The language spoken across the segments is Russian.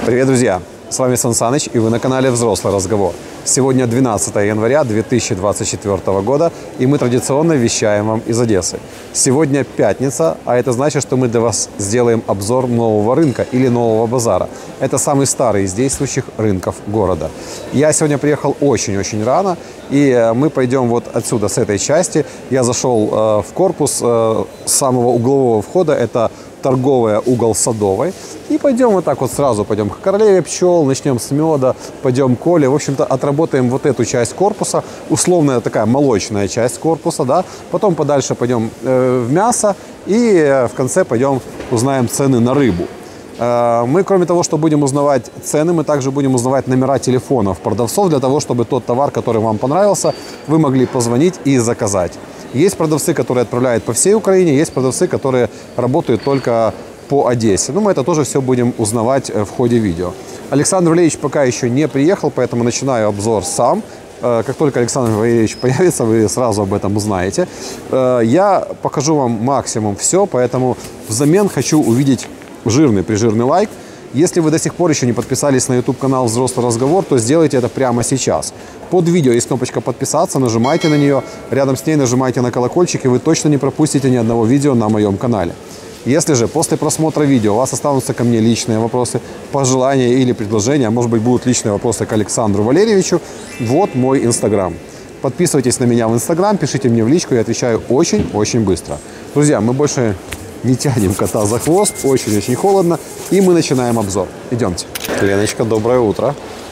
Привет, друзья! С вами Сан Саныч, и вы на канале «Взрослый разговор». Сегодня 12 января 2024 года, и мы традиционно вещаем вам из Одессы. Сегодня пятница, а это значит, что мы для вас сделаем обзор нового рынка или нового базара. Это самый старый из действующих рынков города. Я сегодня приехал очень-очень рано, и мы пойдем вот отсюда, с этой части. Я зашел в корпус с самого углового входа, это торговая, угол Садовой. И пойдем вот так вот сразу, пойдем к королеве пчел, начнем с меда, пойдем к Коле. В общем-то, отработаем вот эту часть корпуса, условная такая молочная часть корпуса, да. Потом подальше пойдем в мясо и в конце пойдем узнаем цены на рыбу. Мы, кроме того, что будем узнавать цены, мы также будем узнавать номера телефонов продавцов для того, чтобы тот товар, который вам понравился, вы могли позвонить и заказать. Есть продавцы, которые отправляют по всей Украине, есть продавцы, которые работают только по Одессе. Ну, мы это тоже все будем узнавать в ходе видео. Александр Валерьевич пока еще не приехал, поэтому начинаю обзор сам. Как только Александр Валерьевич появится, вы сразу об этом узнаете. Я покажу вам максимум все, поэтому взамен хочу увидеть жирный-прижирный лайк. Если вы до сих пор еще не подписались на YouTube-канал «Взрослый разговор», то сделайте это прямо сейчас. Под видео есть кнопочка «Подписаться», нажимайте на нее, рядом с ней нажимайте на колокольчик, и вы точно не пропустите ни одного видео на моем канале. Если же после просмотра видео у вас останутся ко мне личные вопросы, пожелания или предложения, а может быть будут личные вопросы к Александру Валерьевичу, вот мой Инстаграм. Подписывайтесь на меня в Инстаграм, пишите мне в личку, я отвечаю очень-очень быстро. Друзья, мы больше не тянем кота за хвост, очень-очень холодно, и мы начинаем обзор. Идемте. Леночка, доброе утро.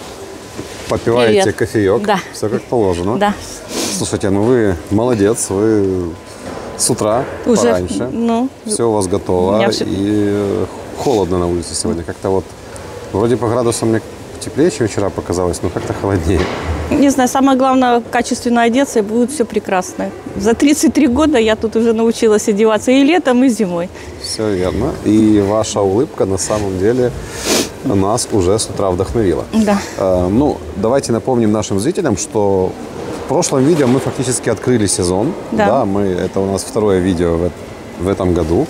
Попиваете Привет. кофеек? Да. Все как положено? Да. Слушайте, ну вы молодец, вы с утра Уже, пораньше, ну, все у вас готово, все... и холодно на улице сегодня. Как-то вот, вроде по градусам мне теплее, чем вчера показалось, но как-то холоднее. Не знаю, самое главное, качественно одеться, и будет все прекрасно. За 33 года я тут уже научилась одеваться и летом, и зимой. Все верно. И ваша улыбка на самом деле нас уже с утра вдохновила. Да. Ну, давайте напомним нашим зрителям, что в прошлом видео мы фактически открыли сезон. Да. Это у нас второе видео в этом году.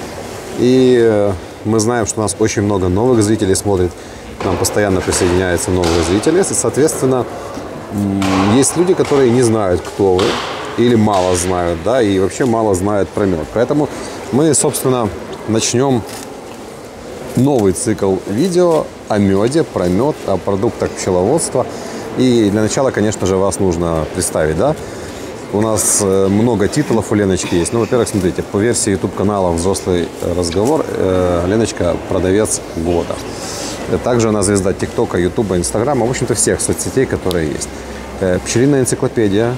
И мы знаем, что у нас очень много новых зрителей смотрит. К нам постоянно присоединяются новые зрители. И, соответственно, есть люди, которые не знают, кто вы, или мало знают, да, и вообще мало знают про мед. Поэтому мы, собственно, начнем новый цикл видео о меде, про мед, о продуктах пчеловодства. И для начала, конечно же, вас нужно представить, да. У нас много титулов у Леночки есть. Ну, во-первых, смотрите, по версии YouTube-канала «Взрослый разговор» Леночка – продавец года. Также она звезда ТикТока, Ютуба, Инстаграма, в общем-то, всех соцсетей, которые есть. Пчелиная энциклопедия.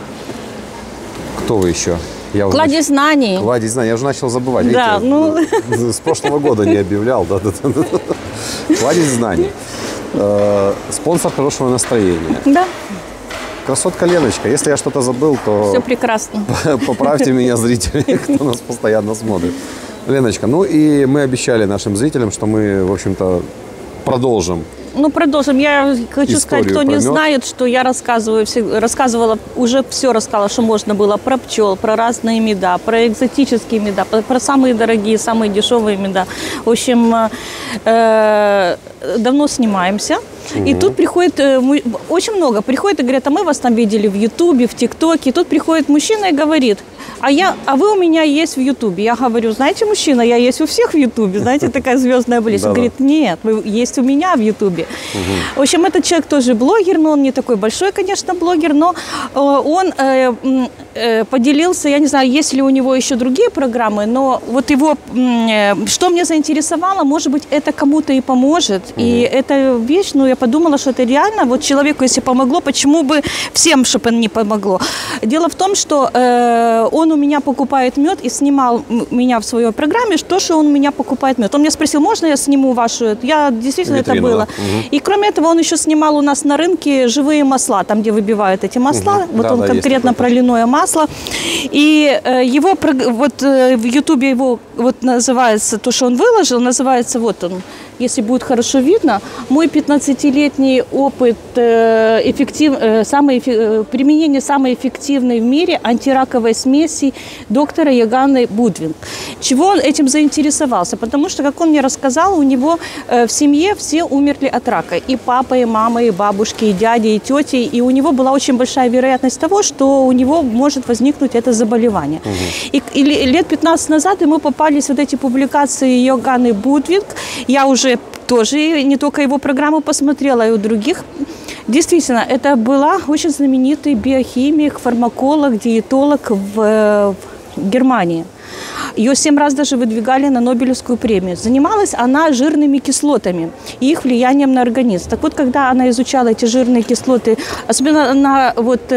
Кто вы еще? Кладезь знаний. Кладезь знаний. Я уже начал забывать. Да, видите, ну... С прошлого года не объявлял. Да. Кладезь знаний. Спонсор хорошего настроения. Да. Красотка Леночка. Если я что-то забыл, то... Все прекрасно. Поправьте меня, зрители, кто нас постоянно смотрит. Леночка, ну и мы обещали нашим зрителям, что мы, в общем-то, продолжим. Ну, продолжим. Я хочу сказать, кто не знает, что я рассказывала, уже все рассказала, что можно было про пчел, про разные меда, про экзотические меда, про самые дорогие, самые дешевые меда. В общем, давно снимаемся. И тут приходит, очень много, приходит и говорят, а мы вас там видели в Ютубе, в ТикТоке. И тут приходит мужчина и говорит, а вы у меня есть в Ютубе. Я говорю, знаете, мужчина, я есть у всех в Ютубе. Знаете, такая звездная болезнь. Он говорит, нет, вы есть у меня в Ютубе. В общем, этот человек тоже блогер, но он не такой большой, конечно, блогер, но он поделился, я не знаю, есть ли у него еще другие программы, но вот его, что мне заинтересовало, может быть, это кому-то и поможет. И эта вещь, ну, я подумала, что это реально, вот человеку, если помогло, почему бы всем, чтобы не помогло. Дело в том, что он у меня покупает мед и снимал меня в своей программе, что он у меня покупает мед. Он меня спросил, можно я сниму вашу? Я действительно витрину, это было. Да. И кроме этого, он еще снимал у нас на рынке живые масла, там, где выбивают эти масла. Вот он конкретно про льняное масло. И его, вот в Ютубе его вот называется, то, что он выложил, называется, вот он, если будет хорошо видно, мой 15-летний опыт применения самой эффективной в мире антираковой смеси доктора Яганы Будвинг. Чего он этим заинтересовался? Потому что, как он мне рассказал, у него в семье все умерли от рака. И папа, и мама, и бабушки, и дяди, и тети. И у него была очень большая вероятность того, что у него может возникнуть это заболевание. И лет 15 назад ему попались вот эти публикации Яганы Будвинг. Я уже тоже не только его программу посмотрела, а и у других. Действительно, это была очень знаменитый биохимик, фармаколог, диетолог в Германии. Ее 7 раз даже выдвигали на Нобелевскую премию. Занималась она жирными кислотами и их влиянием на организм. Так вот, когда она изучала эти жирные кислоты, особенно она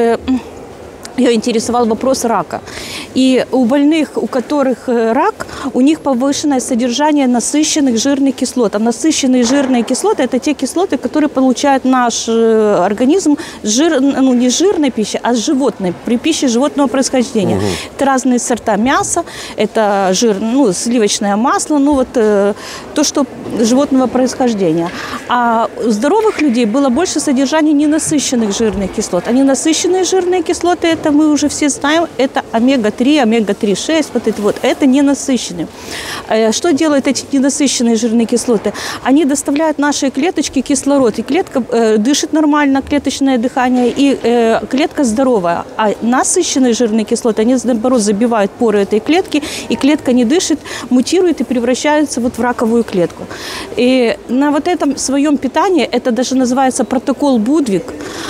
ее интересовал вопрос рака. И у больных, у которых рак, у них повышенное содержание насыщенных жирных кислот. А насыщенные жирные кислоты – это те кислоты, которые получает наш организм не с жирной пищи, а с животной, при пище животного происхождения. Это разные сорта мяса, это сливочное масло, то, что животного происхождения. А у здоровых людей было больше содержания ненасыщенных жирных кислот. А ненасыщенные жирные кислоты, это мы уже все знаем, это омега-3, омега-3,6, это ненасыщенные. Что делают эти ненасыщенные жирные кислоты? Они доставляют нашей клеточке кислород, и клетка дышит нормально, клеточное дыхание, и клетка здоровая. А насыщенные жирные кислоты, они, наоборот, забивают поры этой клетки, и клетка не дышит, мутирует и превращается в раковую клетку. И на вот этом своем питании, это даже называется протокол Будвинг,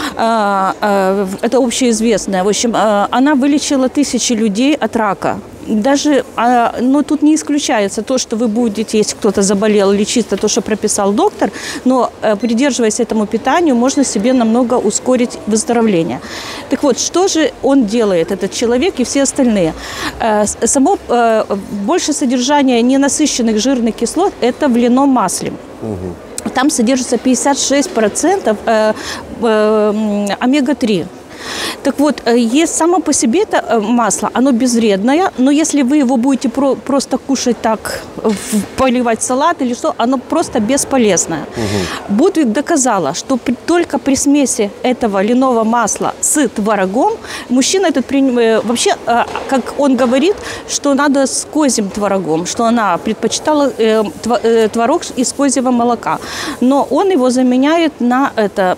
это общеизвестное. В общем, она вылечила тысячи людей от рака. Но тут не исключается то, что вы будете, если кто-то заболел, лечиться, то, что прописал доктор, но придерживаясь этому питанию, можно себе намного ускорить выздоровление. Так вот, что же он делает, этот человек и все остальные? Больше содержания ненасыщенных жирных кислот – это в льняном масле. Там содержится 56% омега-3. Так вот, есть само по себе это масло, оно безвредное, но если вы его будете просто кушать так, поливать салат или что, оно просто бесполезное. Будвинг доказала, что только при смеси этого льняного масла с творогом, мужчина вообще, как он говорит, что надо с козьим творогом, что она предпочитала творог из козьего молока. Но он его заменяет на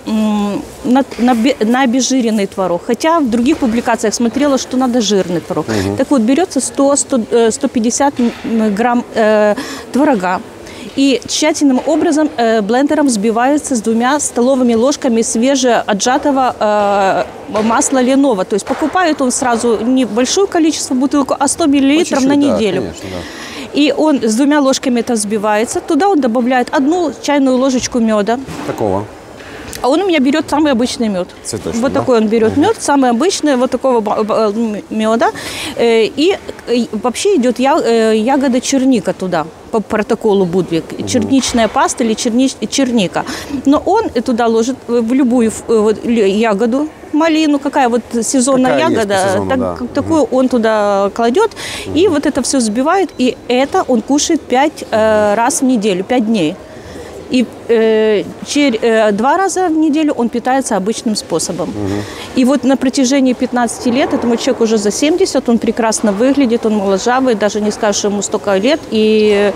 обезжиренный творог. Хотя в других публикациях смотрела, что надо жирный творог. Так вот, берется 100-150 грамм творога. И тщательным образом блендером взбивается с 2 столовыми ложками свежеотжатого масла льняного. То есть покупает он сразу не большое количество бутылку, а 100 миллилитров на неделю. Да, конечно, да. И он с 2 ложками это взбивается. Туда он добавляет 1 чайную ложечку меда. Какого? А он у меня берет самый обычный мед. Цветочный, вот такой он берет мед, самый обычный, вот такого меда. И вообще идет ягода черника туда, по протоколу Будвинг. Черничная паста или черника. Но он туда ложит в любую ягоду, малину, какая вот сезонная ягода, сезону, такую он туда кладет, и вот это все взбивает, и это он кушает 5 раз в неделю, 5 дней. И 2 раза в неделю он питается обычным способом. И вот на протяжении 15 лет, этому человеку уже за 70, он прекрасно выглядит, он моложавый, даже не скажешь, ему столько лет. И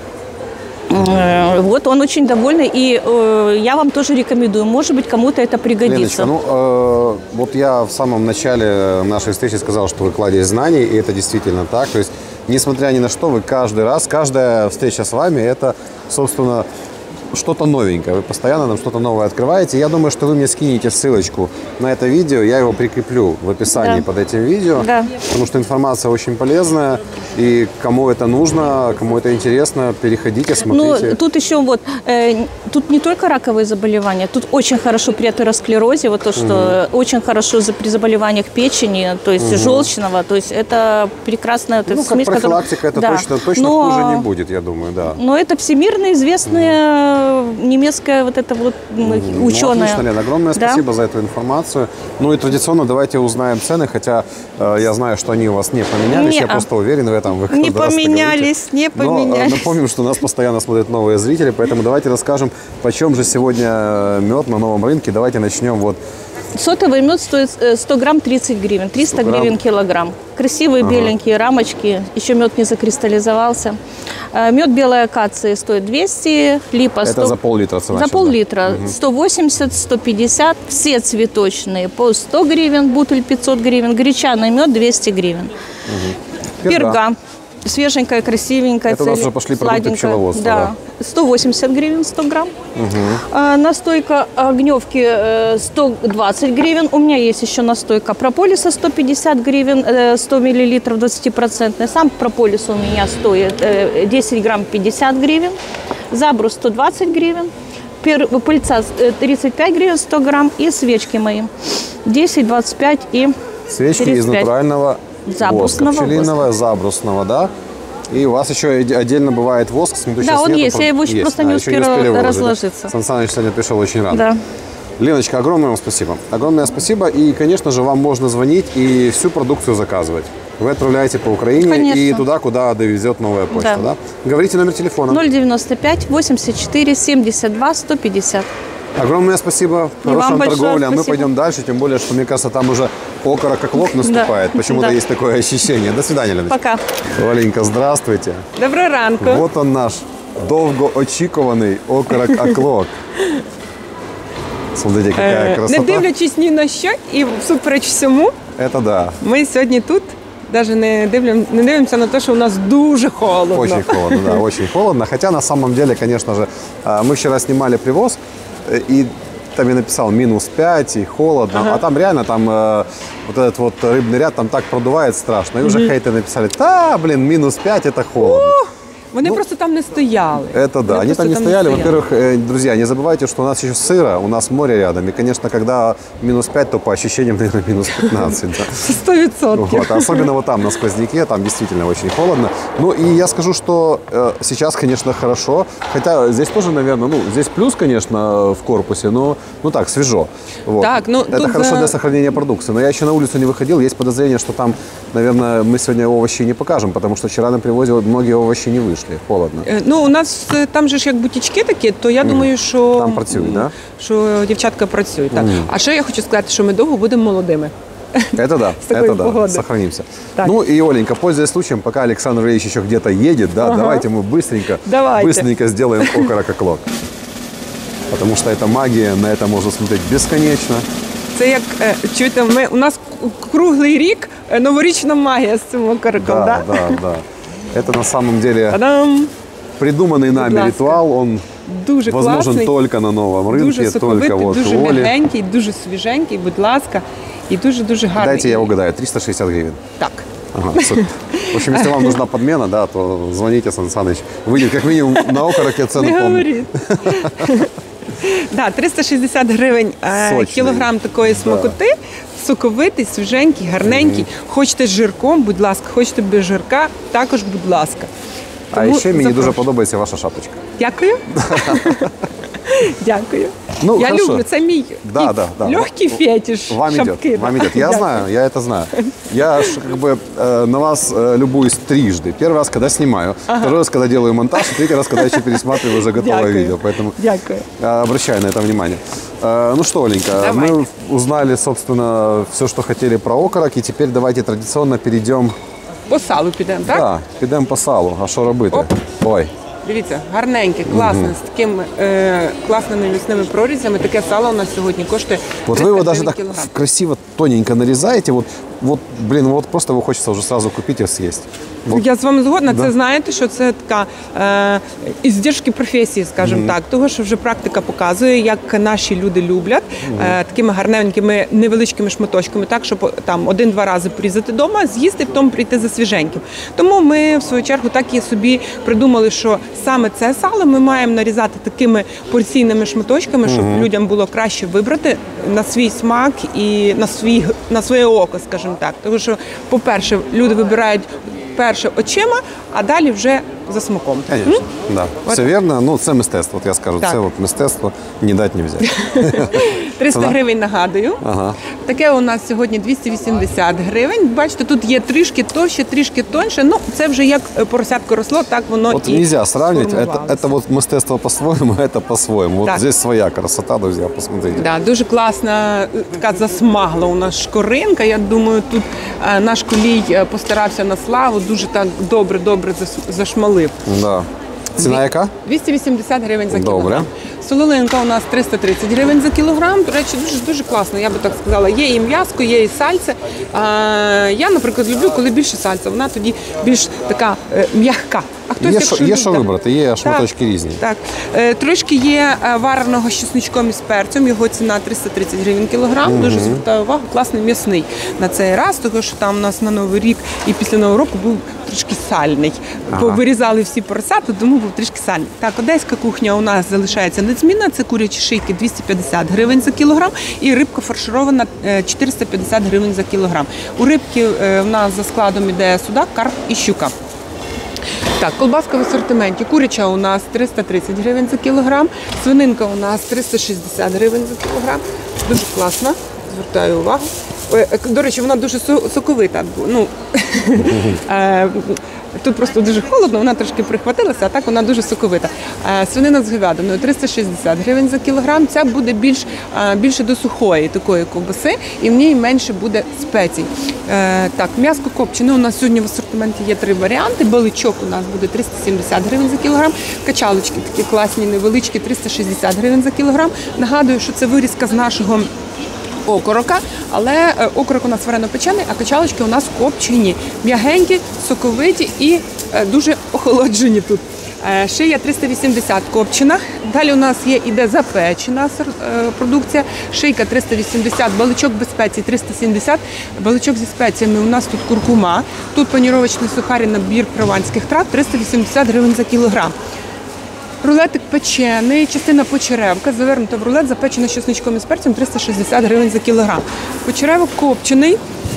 вот он очень довольный, и я вам тоже рекомендую. Может быть, кому-то это пригодится. Леночка, вот я в самом начале нашей встречи сказал, что вы кладезь знаний, и это действительно так. То есть, несмотря ни на что, вы каждый раз, каждая встреча с вами, это, собственно, что-то новенькое. Вы постоянно нам что-то новое открываете. Я думаю, что вы мне скинете ссылочку на это видео. Я его прикреплю в описании под этим видео. Да. Потому что информация очень полезная. И кому это нужно, кому это интересно, переходите, смотрите. Ну, тут еще тут не только раковые заболевания. Тут очень хорошо при атеросклерозе. Вот то, что очень хорошо при заболеваниях печени, то есть желчного. То есть это прекрасная смесь. Как профилактика, это точно хуже не будет, я думаю, да. Но это всемирно известные немецкая вот эта вот ученая. Ну, отлично, Лен, огромное Да. спасибо за эту информацию. Ну и традиционно давайте узнаем цены, хотя я знаю, что они у вас не поменялись, я Не-а. просто уверен в этом. Вы Не каждый раз это поменялись, не говорите. Но поменялись. напомним, что нас постоянно смотрят новые зрители, поэтому давайте расскажем, почем же сегодня мед на новом рынке. Давайте начнем вот. Сотовый мед стоит 100 грамм 30 гривен, 300 100 грамм. гривен килограмм. Красивые беленькие рамочки, еще мед не закристаллизовался. Мед белой акации стоит 200, липа 100. Это за пол-литра цена За сейчас, пол-литра. 180, 150, все цветочные по 100 гривен, бутыль 500 гривен, гречаный мед 200 гривен. Перга. Свеженькая, красивенькая. Это у нас уже пошли продукты сладенькая. пчеловодства, Да. 180 гривен 100 грамм. Настойка огневки 120 гривен. У меня есть еще настойка прополиса 150 гривен, 100 миллилитров 20%. Сам прополис у меня стоит 10 грамм 50 гривен. Забрус 120 гривен. Пыльца 35 гривен 100 грамм. И свечки мои 10, 25 и Свечки 35. из натурального Забрусного воска, пчелиного, забрусного, да. И у вас еще отдельно бывает воск с меду. Да, Сейчас он нету, есть, я его еще просто не еще успела успели выложить, да? разложиться. Сан Саныч сегодня пришел очень рано. Да. Леночка, огромное вам спасибо. Огромное спасибо. И, конечно же, вам можно звонить и всю продукцию заказывать. Вы отправляете по Украине Конечно. и туда, куда довезет новая почта, да? Говорите номер телефона. 095 84 72 150. Огромное спасибо. И вам Хорошей большое торговли. А мы спасибо. пойдем дальше. Тем более, что, мне кажется, там уже окорок как лоб наступает. Да. Почему-то Да. есть такое ощущение. До свидания, Леночка. Пока. Валенька, здравствуйте. Доброго ранку. Вот он наш довгоочікуваний окорок аклок. Смотрите, какая Не красота. дивлячись ні на що і всупереч всьому, Это да. ми сьогодні тут навіть не дивимося на те, що у нас дуже холодно. Очень холодно, да, очень холодно. Хотя на самом деле, конечно же, мы вчера снимали привоз, и там я написал -5 и холодно, а там реально там вот этот вот рыбный ряд там так продувает страшно. И уже хейтеры написали, да, блин, -5 это холодно. Вони просто там не стояли. Это да, Вони они просто там не стояли. Во-первых, друзья, не забывайте, что у нас еще сыро, у нас море рядом. И, конечно, когда -5, то по ощущениям, наверное, -15. Да. Це 100%. Вот. Особенно вот там, на сквозняке, там действительно очень холодно. Ну, и я скажу, что сейчас, конечно, хорошо. Хотя здесь тоже, наверное, здесь плюс, конечно, в корпусе, но, так, свежо. Вот. Так, Это тут хорошо для сохранения продукции. Но я еще на улицу не выходил. Есть подозрение, что там, наверное, мы сегодня овощи не покажем, потому что вчера на привозе многие овощи не вышли. Холодно. Ну, у нас там же ж як бутічки такі, то я думаю, що, Там працюють, да? що дівчатка працюють. Так. А ще я хочу сказати, що ми довго будемо молодими. Это да, С такой это да, погодой. сохранимся. Так. Ну и, Оленька, пользуясь случаем, пока Александр Ильич еще где-то едет, да, давайте мы быстренько сделаем окорок аклок. Потому что это магия, на это можно смотреть бесконечно. Це як, чуєте, у нас круглий рік новорічна магія з цим окороком, Да, да? да. Это на самом деле Та-дам! придуманный нами ласка. ритуал, он Дуже возможен класний, только на новом рынке, дуже соковитий, только вот дуже в Оле. м'ягенький, дуже свіженький, будь ласка, і дуже-дуже гарний. Дайте я угадаю, 360 гривен. Так. Ага, супер. В общем, если вам нужна подмена, да, то звоните, Сан Саныч. Выйдет как минимум на окороке цену Не помню. говоріть. Да, 360 гривень Сочний. кілограм такої смакоти, соковитий, свіженький, гарненький. Хочете з жирком, будь ласка, хочете без жирка, також, будь ласка. А Тому ще мені дуже запрошую. подобається ваша шапочка. Дякую. Дякую. Ну, Я хорошо. люблю, це мій Да, да, да. легкий фетиш. Вам шапки. идет, вам идет. Я Дякую. знаю, я это знаю. Я ж как бы на вас любуюсь трижды. Первый раз, когда снимаю, второй раз, когда делаю монтаж, и третий раз, когда еще пересматриваю уже готовое Дякую. видео. Поэтому Дякую. обращаю на это внимание. Ну что, Оленька, Давайте. мы узнали, собственно, все, что хотели про окорок, и теперь давайте традиционно перейдем. По салу підемо, так? Да, підемо по салу. А що робити? Оп. Ой. Дивіться, гарненьке, класне, з такими класними м'ясними прорізями. Таке сало у нас сьогодні коштує Вот вы его 300 даже гривень так кілограм. красиво, тоненько нарезаете. Вот, блин, вот просто его хочется уже сразу купить и съесть. Вот. Я з вами згодна. Да. Це знаєте, що це така іздержки професії, скажімо так. Того, що вже практика показує, як наші люди люблять такими гарненькими невеличкими шматочками, так, щоб там один-два рази порізати вдома, з'їсти, потім прийти за свіженьким. Тому ми, в свою чергу, так і собі придумали, що саме це сало ми маємо нарізати такими порційними шматочками, щоб людям було краще вибрати на свій смак і на своє око, скажімо так. Тому що, по-перше, люди вибирають перше очима, а далі вже за смаком. Конечно, да. Все вірно. Ну, це мистецтво, от я скажу. Так. Це от мистецтво, не дати, не взяти. 300 Ціна? гривень, нагадую. Ага. Таке у нас сьогодні 280 гривень. Бачите, тут є трішки товще, трішки тоньше. Ну, це вже як поросятко росло, так воно Вот і нельзя сравнивать. сформувалося. Это вот мистецтво по-своему, это по-своему. Вот Так. здесь своя красота, друзья, посмотрите. Да, дуже класна, така засмагла у нас шкоринка. Я думаю, тут наш колій постарався на славу, дуже так добре зашмалив. Да. Ціна яка? 280 гривень за Добре. кілограм. Солонинка у нас 330 гривень за кілограм. До речі, дуже класно, я би так сказала. Є і м'яско, є і сальце. Я, наприклад, люблю, коли більше сальця. Вона тоді більш така м'яка. А хтось, Є що вибрати, є шматочки різні. Так. Трошки є вареного з чесничком і з перцем. Його ціна 330 гривень кілограм. Дуже звертаю увагу, класний м'ясний на цей раз, тому що там у нас на Новий рік і після Нового року був трошки сальний. Повирізали всі поросята, тому був трішки сальний. Так, одеська кухня у нас залишається незмінна. Це курячі шийки 250 гривень за кілограм і рибка фарширована 450 гривень за кілограм. У рибки у нас за складом іде судак, карп і щука. Так, колбаска в асортименті. Куряча у нас 330 гривень за кілограм, свининка у нас 360 гривень за кілограм. Дуже класна, звертаю увагу. До речі, вона дуже соковита. Ну, тут просто дуже холодно, вона трошки прихватилася, а так вона дуже соковита. Свинина з говядиною 360 гривень за кілограм. Ця буде більше до сухої такої ковбаси і в ній менше буде спецій. Так, м'ясо копчене у нас сьогодні в асортименті є 3 варіанти. Баличок у нас буде 370 гривень за кілограм. Качалочки такі класні, невеличкі, 360 гривень за кілограм. Нагадую, що це вирізка з нашого окорока, але окорок у нас варено-печений, а качалочки у нас копчені, м'ягенькі, соковиті і дуже охолоджені тут. Шия 380 копчена. Далі у нас іде запечена продукція. Шийка 380, баличок без спецій 370. Баличок зі спеціями у нас тут куркума. Тут паніровочний сухарі, набір прованських трав 380 гривень за кілограм. Рулетик печений, частина почеревка, завернута в рулет, запечена з чесничком і з перцем 360 гривень за кілограм. Почеревок копчений.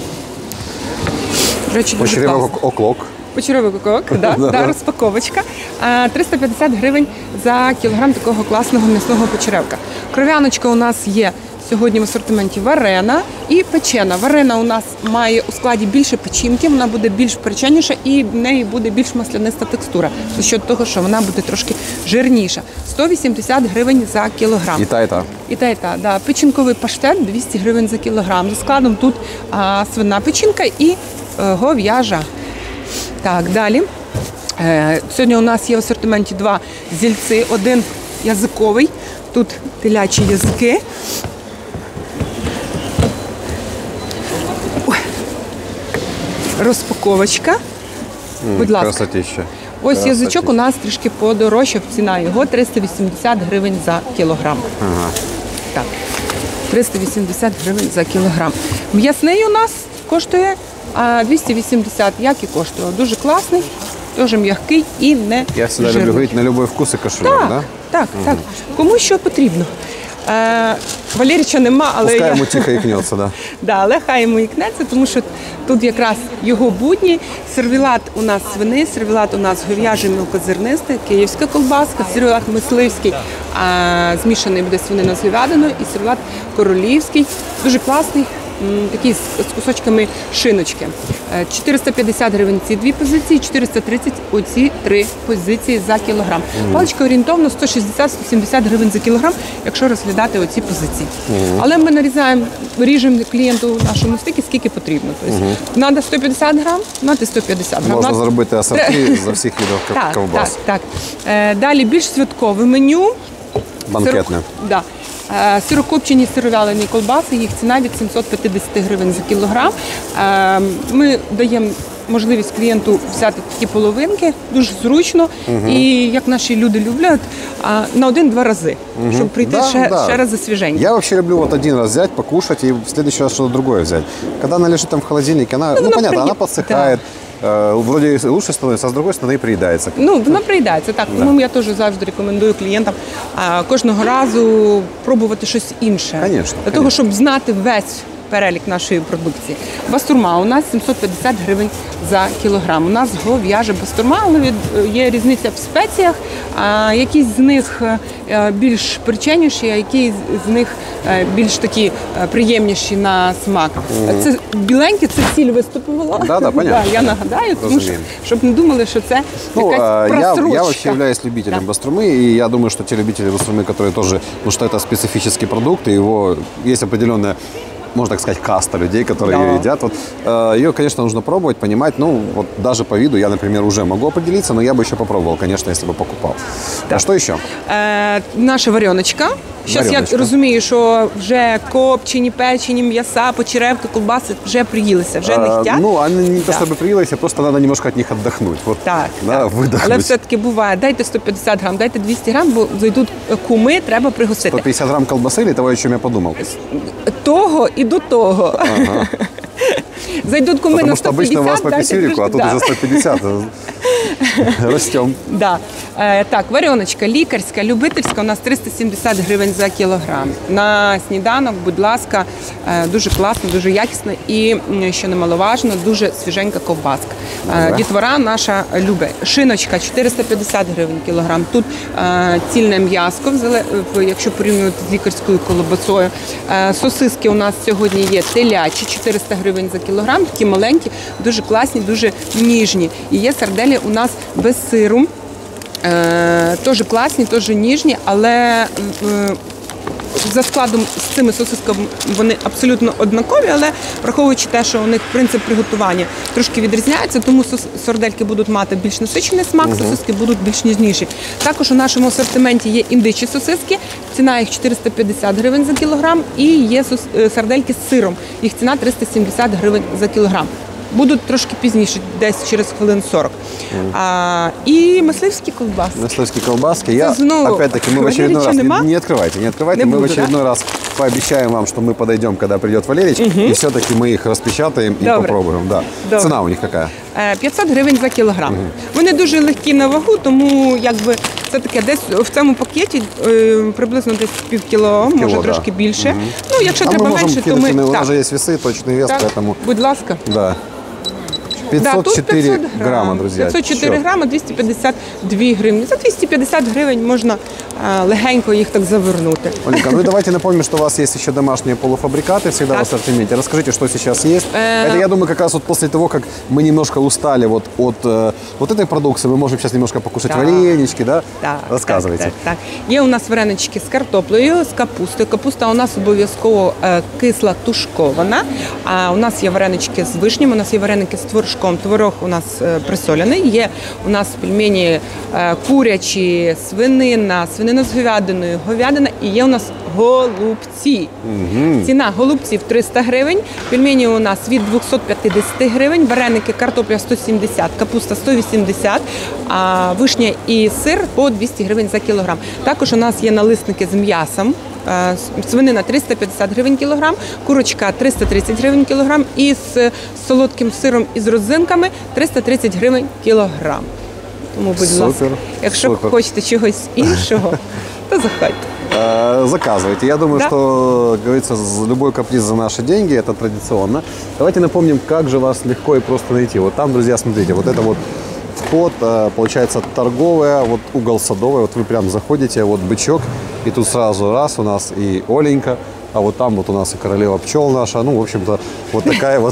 До речі, дуже класно. Почеревок оклок. Почеревок окок, да, розпаковочка. 350 гривень за кілограм такого класного м'ясного почеревка. Кров'яночка у нас є сьогодні в асортименті варена і печена. Варена у нас має у складі більше печінки, вона буде більш печеніша і в неї буде більш масляниста текстура. За що того, що вона буде трошки жирніша. 180 гривень за кілограм. І та, і та. І та, і та. Да. Печінковий паштет 200 гривень за кілограм. За складом тут свина печінка і гов'яжа. Так, далі. Сьогодні у нас є в асортименті 2 зільці. Один язиковий, тут телячі язики. Розпаковочка. Будь ласка. Красотища. Ось язичок у нас трішки подорожчав. Ціна його 380 гривень за кілограм. Ага. Так, 380 гривень за кілограм. М'ясний у нас коштує 280, як і коштує. Дуже класний, дуже м'який і не Я всегда жирний. люблю говорить на любой вкус и кошелек, да? Так. Кому що потрібно. Валеріча нема, але Пускай ему тихо икнется, да. Да, але хай йому ікнеться, тому що тут якраз його будні. Сервілат у нас свиний, сервілат у нас говяжий мілкозернистий, київська колбаска, сервілат мисливський, змішаний буде свинина з говядиною, і сервілат королівський, дуже класний, такий з кусочками шиночки. 450 гривень ці 2 позиції, 430 оці 3 позиції за кілограм. Паличка орієнтовно 160-170 гривень за кілограм, якщо розглядати оці позиції. Але ми ріжемо клієнту нашому стики, скільки потрібно. Тобто, треба 150 грам, треба 150 грам. Можна зробити асорті за всіх видів ковбас. Так. Далі більш святкове меню. Банкетне. Да. Сирокопчені сировялені колбаси, їх ціна від 750 гривень за кілограм. Ми даємо можливість клієнту взяти такі половинки, дуже зручно. І як наші люди люблять, на 1-2 рази, щоб прийти ще раз за свіженьким. Я вообще люблю вот один раз взять, покушать и в следующий раз что-то другое взять. Когда она лежит там в холодильнике, она, понятно, она подсыхает. Вроде лучше становится, а с другой стороны приедается. Вона приїдається, так. Тому я теж завжди рекомендую клієнтам кожного разу пробувати щось інше. Конечно. Для того, щоб знати весь перелік нашої продукції. Бастурма у нас 750 гривень за кілограм. У нас говяжа бастурма, але є різниця в спеціях. Якісь з них більш перченіші, а якісь з них більш такі приємніші на смак. Це біленьке, це сіль виступувала. Да, понятно. Я нагадаю, тому що, щоб не думали, що це якась просрочка. Я вообще являюсь любителем бастурмы, и я думаю, что те любители бастурмы, которые тоже, потому что это специфический продукт, и его есть определенная, можно так сказать, каста людей, которые ее едят. Вот, ее, конечно, нужно пробовать, понимать. Ну, вот даже по виду я, например, уже могу определиться, но я бы еще попробовал, конечно, если бы покупал. А что еще? Наша вареночка. Зараз я розумію, що вже копчені, печені, м'яса, почеревки, колбаси вже приїлися, вже не хотять. Ну, они не то чтобы приелись, просто надо немножко от них отдохнуть. Вот, так, да, так. Видохнуть. Але все-таки буває, дайте 150 грам, дайте 200 грам, бо зайдуть куми, треба пригостити. 150 грамм колбасы или того, о чем я подумал? Того і до того. Ага. Зайдут куми Потому на что 150, обычно у вас по писюрику, а тут уже 150. Растем. Да. Так, вареночка лікарська, любительська у нас 370 гривень за кілограм. На сніданок, будь ласка, дуже класно, дуже якісно і, що немаловажно, дуже свіженька ковбаска. Дітвора наша любить. Шиночка 450 гривень кілограм. Тут цільне м'яско, якщо порівнювати з лікарською колбасою. Сосиски у нас сьогодні є телячі, 400 гривень за кілограм, такі маленькі, дуже класні, дуже ніжні. І є сарделі у нас без сиру. Теж класні, теж ніжні, але за складом з цими сосисками вони абсолютно однакові, але враховуючи те, що у них принцип приготування трошки відрізняється, тому сардельки будуть мати більш насичений смак, сосиски будуть більш ніжніші. Також у нашому асортименті є індичі сосиски, ціна їх 450 гривень за кілограм, і є сардельки з сиром, їх ціна 370 гривень за кілограм. Будуть трошки пізніше, десь через хвилин 40. И мисливские колбаски. Мисливские колбаски. Опять-таки, мы в очередной раз... Не открывайте. Мы в очередной раз пообещаем вам, что мы подойдем, когда придет Валерич, и все-таки мы их распечатаем и попробуем. Да. Цена у них какая? 500 гривень за кілограм. Вони дуже легкі на вагу, тому якби це таке десь в цьому пакеті приблизно десь півкіло, може трошки більше. Ну, якщо треба менше, то ми... У нас же есть весы, точный вес, поэтому... Будь ласка. Да. 504 грамма, друзья. 504 грама, 252 гривні. За 250 гривень можна легенько їх так завернути. Оленька, ну и давайте напомним, что у вас есть еще домашние полуфабрикаты всегда в ассортименте. Расскажите, что сейчас есть. Это, я думаю, как раз вот после того, как мы немножко устали вот от этой продукции, мы можем сейчас немножко покушать варенички, да? Рассказывайте. Так. Є у нас варенички з картоплею, з капустою. Капуста у нас обов'язково кисла тушкована. А у нас є варенички з вишнім, у нас є вареники з творожком. Творог у нас присоляний. Є у нас пельмені курячі, свинина з говядиною, говядина і є у нас голубці. Ціна голубців 300 гривень, пельмені у нас від 250 гривень, вареники, картопля 170, капуста 180, а вишня і сир по 200 гривень за кілограм. Також у нас є налисники з м'ясом. Свинина 350 гривень кілограм, курочка 330 гривень кілограм і з солодким сиром і з родзинками 330 гривень кілограм. Тому, будь ласка, якщо хочете чогось іншого, то заходьте. Заказывайте. Я думаю, что, как говорится, любой каприз за наши деньги, это традиционно. Давайте напомним, как же вас легко и просто найти. Вот там, друзья, смотрите, вот это вот вход, получается, торговая, вот угол Садовый, вот вы прям заходите, вот бычок, и тут сразу раз у нас и Оленька, а вот там вот у нас и королева пчел наша. Ну, в общем-то, вот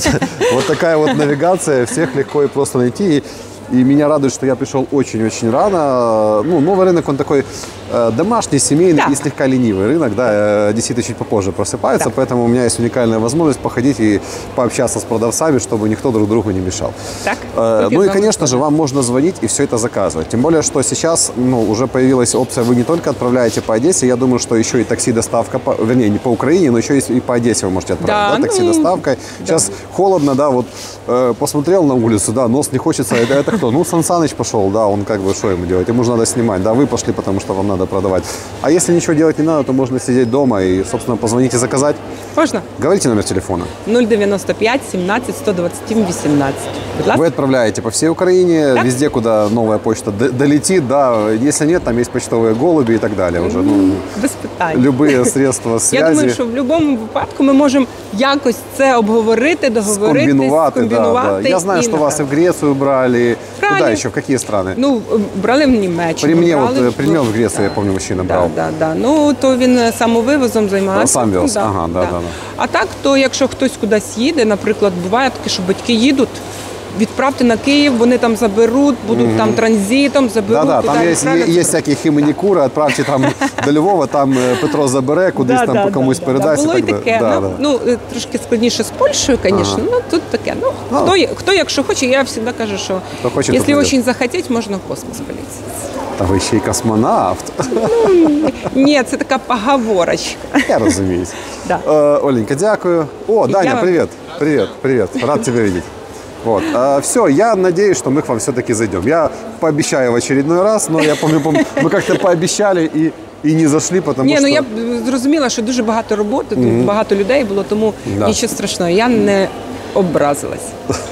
такая вот навигация, всех легко и просто найти. И меня радует, что я пришел очень-очень рано. Ну, новый рынок, он такой домашний, семейный и слегка ленивый рынок. Да, одесситы чуть попозже просыпаются, поэтому у меня есть уникальная возможность походить и пообщаться с продавцами, чтобы никто друг другу не мешал. Ну и, конечно же, вам можно звонить и все это заказывать. Тем более, что сейчас уже появилась опция, вы не только отправляете по Одессе, я думаю, что еще и такси-доставка, вернее, не по Украине, но еще и по Одессе вы можете отправить, да, такси-доставкой. Сейчас холодно, да, вот посмотрел на улицу, да, нос не хочется, это кто? Ну, Сан Саныч пошел, да, он как бы, что ему делать? Ему же надо снимать, да, вы пошли, потому что вам надо надо продавать. А если ничего делать не надо, то можно сидеть дома и, собственно, позвонить и заказать. Можна? Говорите номер телефона. 095 17 127 18. Будь ласка. Вы отправляете по всей Украине, Да. везде, куда новая почта долетит, да. Если нет, там есть почтовые голуби и так далее уже. Ну, Без питань. любые средства связи. Я думаю, що в будь-якому випадку ми можемо якось це обговорити, договоритись, Скомбинувати, да. Я знаю, і что вас и в направити. Грецию брали. Брали. Куда еще? В какие страны? Ну, брали в Німеччину. При мне, брали вот, при мне в Греции, я помню, мужчина брал. Да. Ну, то він самовивозом займався. Сам вез. Ну, Ага, да. А так, то якщо хтось кудись їде, наприклад, буває таке, що батьки їдуть, відправте на Київ, вони там заберуть, будуть там транзитом, заберуть. Да, туди, там есть відправлять. всякие хімінікури, відправте там до Львова, там Петро забере, кудись там по комусь передасть. Було і так таке. да, Ну, трошки складніше з Польщею, звісно. Ну, тут таке. Ну, хто якщо хоче, я завжди кажу, що Хто хоче, якщо то дуже захотіть, можна в космос полетіти. Та ви ще й космонавт. Ні, це така поговорочка. Я розуміюсь. Да. Оленька, дякую. О, Даня, вам- привет. Рад тебя видеть. Вот. Все, я надеюсь, что мы к вам все-таки зайдем. Я пообещаю в очередной раз, но я помню, мы как-то пообещали и не зашли, потому Ні, что... ну я б зрозуміла, що дуже багато роботи, тут багато людей було, тому Да. нічого страшного, я не образилась.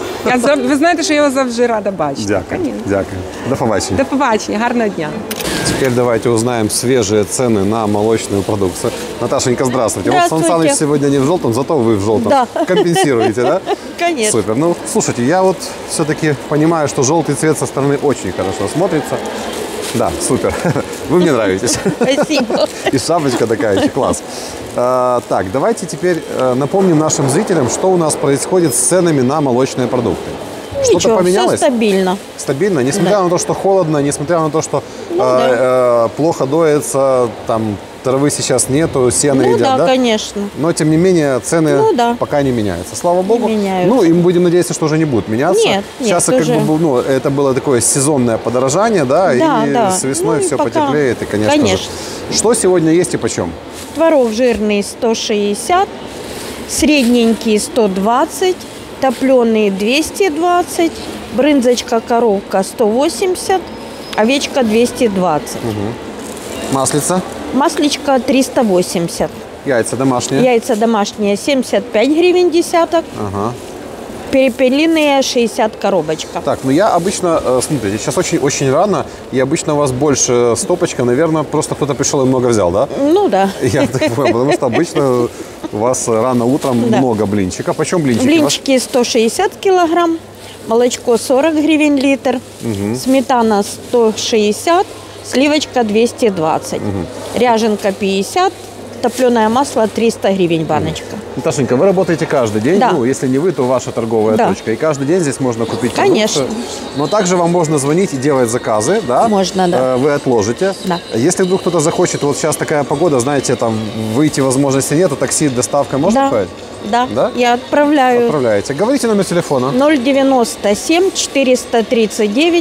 Ви знаєте, що я вас завжди рада бачити. Дякую. Конечно. Дякую. До побачення. До побачення, гарного дня. Теперь давайте узнаем свежие цены на молочную продукцию. Наташенька, здравствуйте. Вот Сан Здравствуйте. Саныч сегодня не в желтом, зато вы в желтом. Да. Компенсируете, да? Конечно. Супер. Ну, слушайте, я вот все-таки понимаю, что желтый цвет со стороны очень хорошо смотрится. Да, супер. Вы мне нравитесь. Спасибо. И шапочка такая еще, класс. Так, давайте теперь напомним нашим зрителям, что у нас происходит с ценами на молочные продукты. Что-то Ничего, все поменялось? стабильно. Стабильно, несмотря на то, что холодно, несмотря на то, что плохо доится, там травы сейчас нету, сена Ну едят, да, да? конечно. Но, тем не менее, цены Ну да. пока не меняются. Слава богу. меняются. Ну, и мы будем надеяться, что уже не будут меняться. Нет, Сейчас тоже. как бы, ну, это было такое сезонное подорожание, да, Да, и да. с весной Ну, и все пока. потеплеет, и, конечно, Конечно. же. Что сегодня есть и почем? Творог жирный 160, средненький 120, топленый 220, брынзочка коровка 180, овечка 220. Маслица, Масличка 380. яйца домашние. Яйца домашние 75 гривен десяток. Ага. Перепелиные 60 коробочка. Так, ну я обычно, смотрите, сейчас очень рано, и обычно у вас больше стопочка, наверное, просто кто-то пришел и много взял, да? Ну да. Я так понял, потому что обычно у вас рано утром Да. много блинчика. Почем блинчики? Блинчики 160 килограмм, молочко 40 гривен литр, сметана 160, сливочка 220, ряженка 50, топленое масло 300 гривен баночка. Наташенька, вы работаете каждый день, Да. ну, если не вы, то ваша торговая Да. точка. И каждый день здесь можно купить Конечно. продукцию. Но также вам можно звонить и делать заказы, да? Можно, да. Вы отложите. Да. Если вдруг кто-то захочет, вот сейчас такая погода, знаете, там выйти возможности нету, такси, доставка можно Да, отправить? да, Да? я отправляю. Отправляете. Говорите номер телефона. 097 439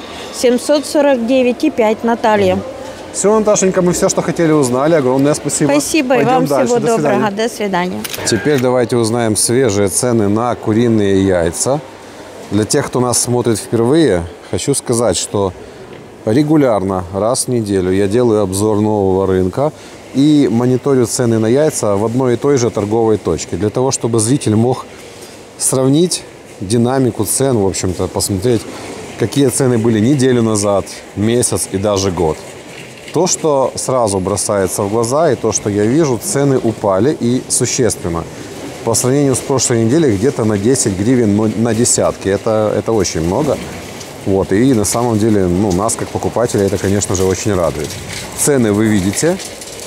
749 и 5 Наталья. Все, Наташенька, мы все, что хотели, узнали. Огромное спасибо. Спасибо и Пойдем вам дальше. всего До свидания. доброго. До свидания. Теперь давайте узнаем свежие цены на куриные яйца. Для тех, кто нас смотрит впервые, хочу сказать, что регулярно, раз в неделю, я делаю обзор нового рынка и мониторю цены на яйца в одной и той же торговой точке. Для того, чтобы зритель мог сравнить динамику цен, в общем-то, посмотреть, какие цены были неделю назад, месяц и даже год. То, что сразу бросается в глаза, и то, что я вижу, цены упали и существенно. По сравнению с прошлой неделей где-то на 10 гривен на десятки. Это очень много. Вот. И на самом деле, ну, нас, как покупателей, это, конечно же, очень радует. Цены вы видите.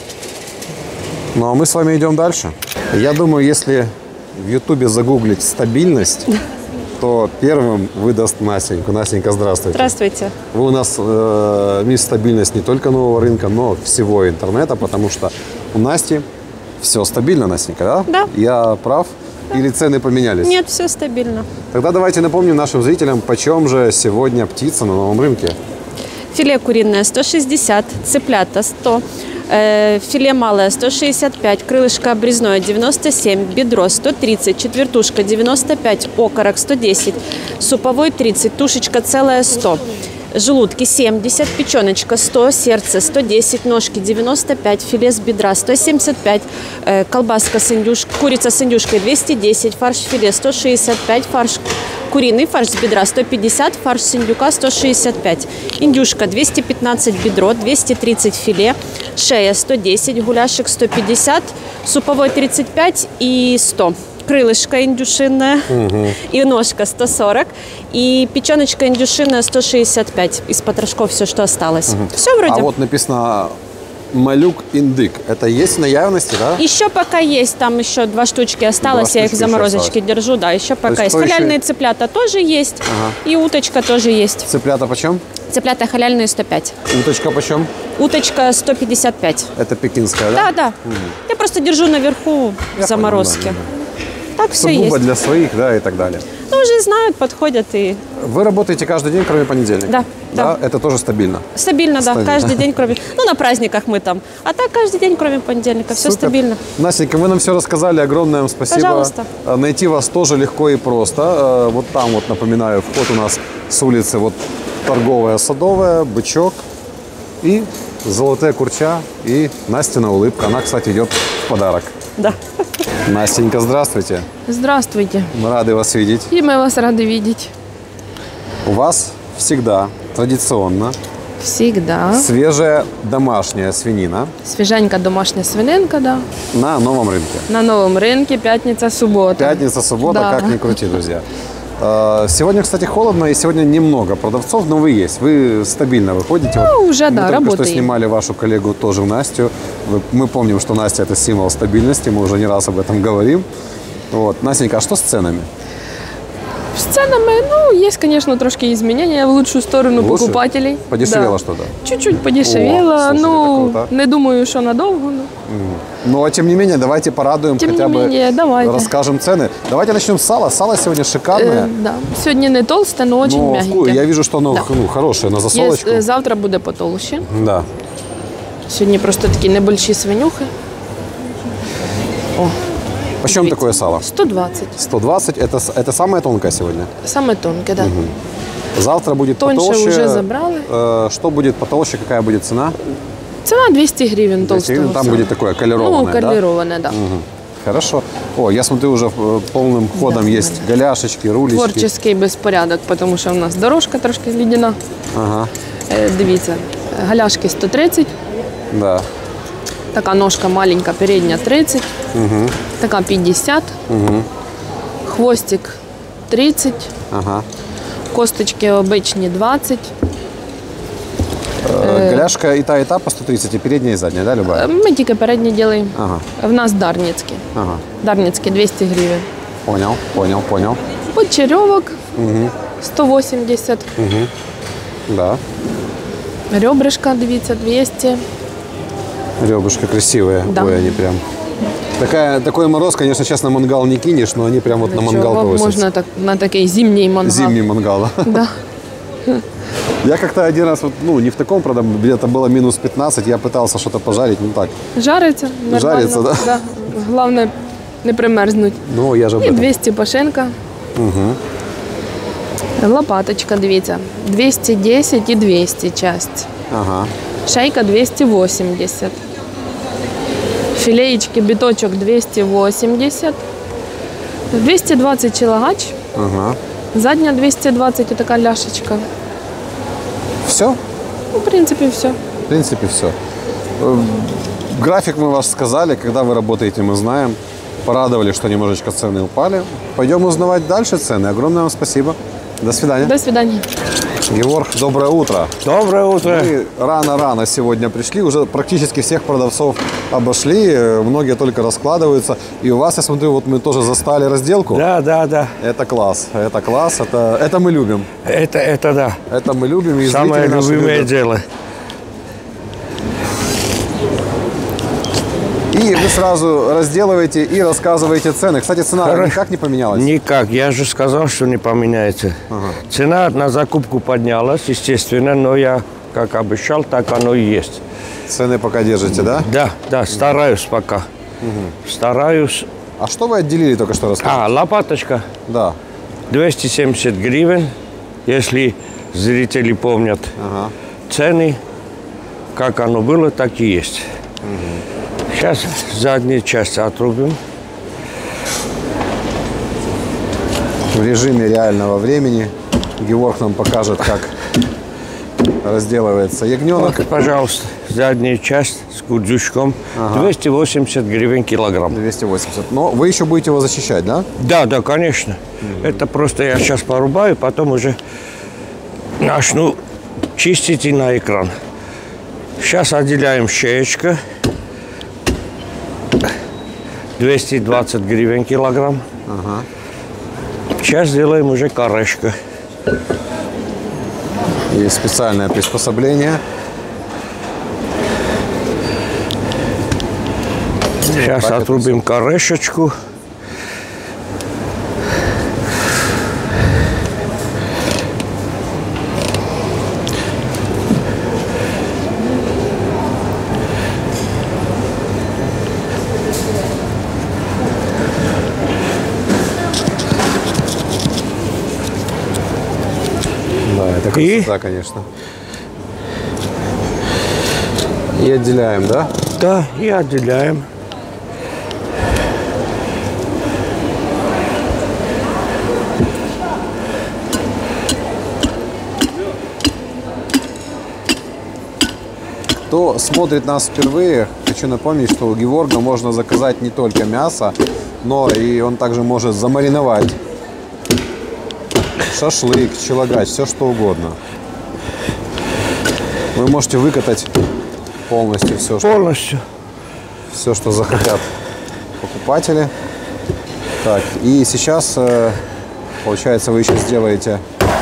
Ну, а мы с вами идем дальше. Я думаю, если в Ютубе загуглить «стабильность», то первым выдаст Настеньку. Настенька, здравствуйте. Здравствуйте. Вы у нас мисс стабильность не только нового рынка, но всего интернета, потому что у Насти все стабильно, Настенька, да? Да. Я прав? Или цены поменялись? Нет, все стабильно. Тогда давайте напомним нашим зрителям, почем же сегодня птица на новом рынке. Филе куриное 160, цыплята 100, филе малое 165, крылышко обрезное 97, бедро 130, четвертушка 95, окорок 110, суповой 30, тушечка целая 100. Желудки 70, печеночка 100, сердце 110, ножки 95, филе с бедра 175, колбаска с индюшкой, курица с индюшкой 210, фарш филе 165, фарш куриный, фарш с бедра 150, фарш с индюка 165, индюшка 215, бедро 230, филе, шея 110, гуляшек 150, суповой 35 и 100. Крылышко индюшиное и ножка 140, и печеночка индюшиная 165. Из потрошков все, что осталось. Все вроде. А вот написано малюк индык. Это есть в наявности, да? Еще пока есть, там еще 2 штучки осталось, я их в штучки еще заморозочке держу, да, еще пока есть. что еще? Халяльные цыплята тоже есть, и уточка тоже есть. Цыплята почем? Цыплята халяльные 105, Уточка почем? уточка 155. Это пекинская, да? Да. Я просто держу наверху в Я заморозке. понял, Так все Сугубо есть. для своих, да, и так далее. Ну, уже знают, подходят и Вы работаете каждый день, кроме понедельника? Да. Это тоже стабильно? стабильно, да, Стабильно. каждый день, кроме... Ну, на праздниках мы там. А так каждый день, кроме понедельника. Все Супер. стабильно. Настенька, вы нам все рассказали. Огромное вам спасибо. Пожалуйста. Найти вас тоже легко и просто. Вот там, вот напоминаю, вход у нас с улицы вот торговая, садовая, бычок и золотые курча и Настина улыбка. Она, кстати, идет в подарок. Да. Настенька, здравствуйте. Здравствуйте. Мы рады вас видеть. И мы вас рады видеть. У вас всегда традиционно Всегда. свежая домашняя свинина Свеженька домашняя свининка, да. на новом рынке. На новом рынке, пятница, суббота. Пятница, суббота, Да. как ни крути, друзья. Сегодня, кстати, холодно, и сегодня немного продавцов, но вы есть. Вы стабильно выходите. Ну, Вот уже, мы да, только работаем. что снимали вашу коллегу тоже Настю. Мы помним, что Настя – это символ стабильности, мы уже не раз об этом говорим. Вот. Настенька, а что с ценами? С ценами, ну, есть, конечно, трошки изменения в лучшую сторону Лучше? покупателей. Подешевело Да. что-то? Чуть-чуть подешевело. О, слушай, ну, это круто. не думаю, что надолго. Но... Ну, а тем не менее, давайте порадуем, Тем хотя не бы менее, давайте. расскажем цены. Давайте начнем с сала. Сало сегодня шикарное. Да. Сегодня не толстое, но очень Но мягенькое. я вижу, что оно Да. хорошее, на Є, засолочку. завтра буде потолще. Да. Сьогодні просто такі небольші свинюхи. О, Почем такое сало? 120. 120. Это самое тонкое сегодня? Саме тонке, да. Завтра будет Тоньше потолще. уже забрали. Что будет потолще, какая будет цена? Ціна 200 гривень 200 толстого гривен, там сала. будет такое колерованное, Ну, коліроване, да. да? Хорошо. О, я смотрю, уже полным ходом есть голяшечки, рулечки. Творчий безпорядок, тому що в нас дорожка трошки лідяна. Ага, Дивіться, галяшки 130, да. така ножка маленька, передня 30, така 50, хвостик 30, Ага. косточки обичні 20. Голяшка и та по 130, и передняя, и задняя, да, любая? Ми тільки передні ділимо. Ага, В нас дарницькі. ага. Дарницькі 200 гривень. Понял. Почерьовок 180, Да. ребрышка, дивіться, 200. Ребрышки красивые. Да. Ой, они прям... Такой мороз, конечно, сейчас на мангал не кинешь, но они прям вот на мангал Чого просятся. можна так, на такий зимній мангал. Зимний мангал. Да. Я как-то один раз, вот, ну, не в таком, правда, где-то было минус 15, я пытался что-то пожарить, ну так. Жариться, нормально. Жариться, да? Головне не примерзнуть. Ну, я же об І этом. 200 пашинка. Лопаточка, дивіться, 210 і 200 часть. Ага. Шейка 280. Філеєчки, біточок 280. 220 челагач. Ага. Задня 220, така ляшечка. Все? Ну, в принципі, все. В принципе, все. График мы ваш сказали, когда вы работаете, мы знаем. Порадовали, что немножечко цены упали. Пойдем узнавать дальше цены. Огромное вам спасибо. До свидания. До свидання. Егор, доброе утро. Доброе утро. Мы рано-рано сегодня пришли, уже практически всех продавцов обошли, многие только раскладываются. И у вас, я смотрю, вот мы тоже застали разделку. Да. Это класс, это мы любим. Это да. Это мы любим. И Самое зрители наши любимое любят. дело. И вы сразу разделываете и рассказываете цены. Кстати, цена никак не поменялась? Никак. Я же сказал, что не поменяется. Цена на закупку поднялась, естественно, но я, как обещал, так оно и есть. Цены пока держите, да? Да, стараюсь пока. Стараюсь. А что вы отделили только что рассказали? Лопаточка Да. 270 гривен. Если зрители помнят цены. Как оно было, так и есть. Сейчас заднюю часть отрубим. В режиме реального времени Георг нам покажет, как разделывается ягненок. Вот, пожалуйста, задняя часть с курдючком. 280 гривен килограмм. 280. Но вы еще будете его защищать, да? Да, да, конечно. Это просто я сейчас порубаю, потом уже начну чистить и на экран. Сейчас отделяем шеечка. 220 гривен килограмм. Сейчас сделаем уже корешка. Есть специальное приспособление. Сейчас так отрубим корешечку. Да, это красота, конечно. И отделяем, да? Да, и отделяем. Кто смотрит нас впервые, хочу напомнить, что у Георга можно заказать не только мясо, но и он также может замариновать шашлык, челогач, все что угодно. Вы можете выкатать полностью все, что захотят покупатели. Так, и сейчас, получается, вы еще сделаете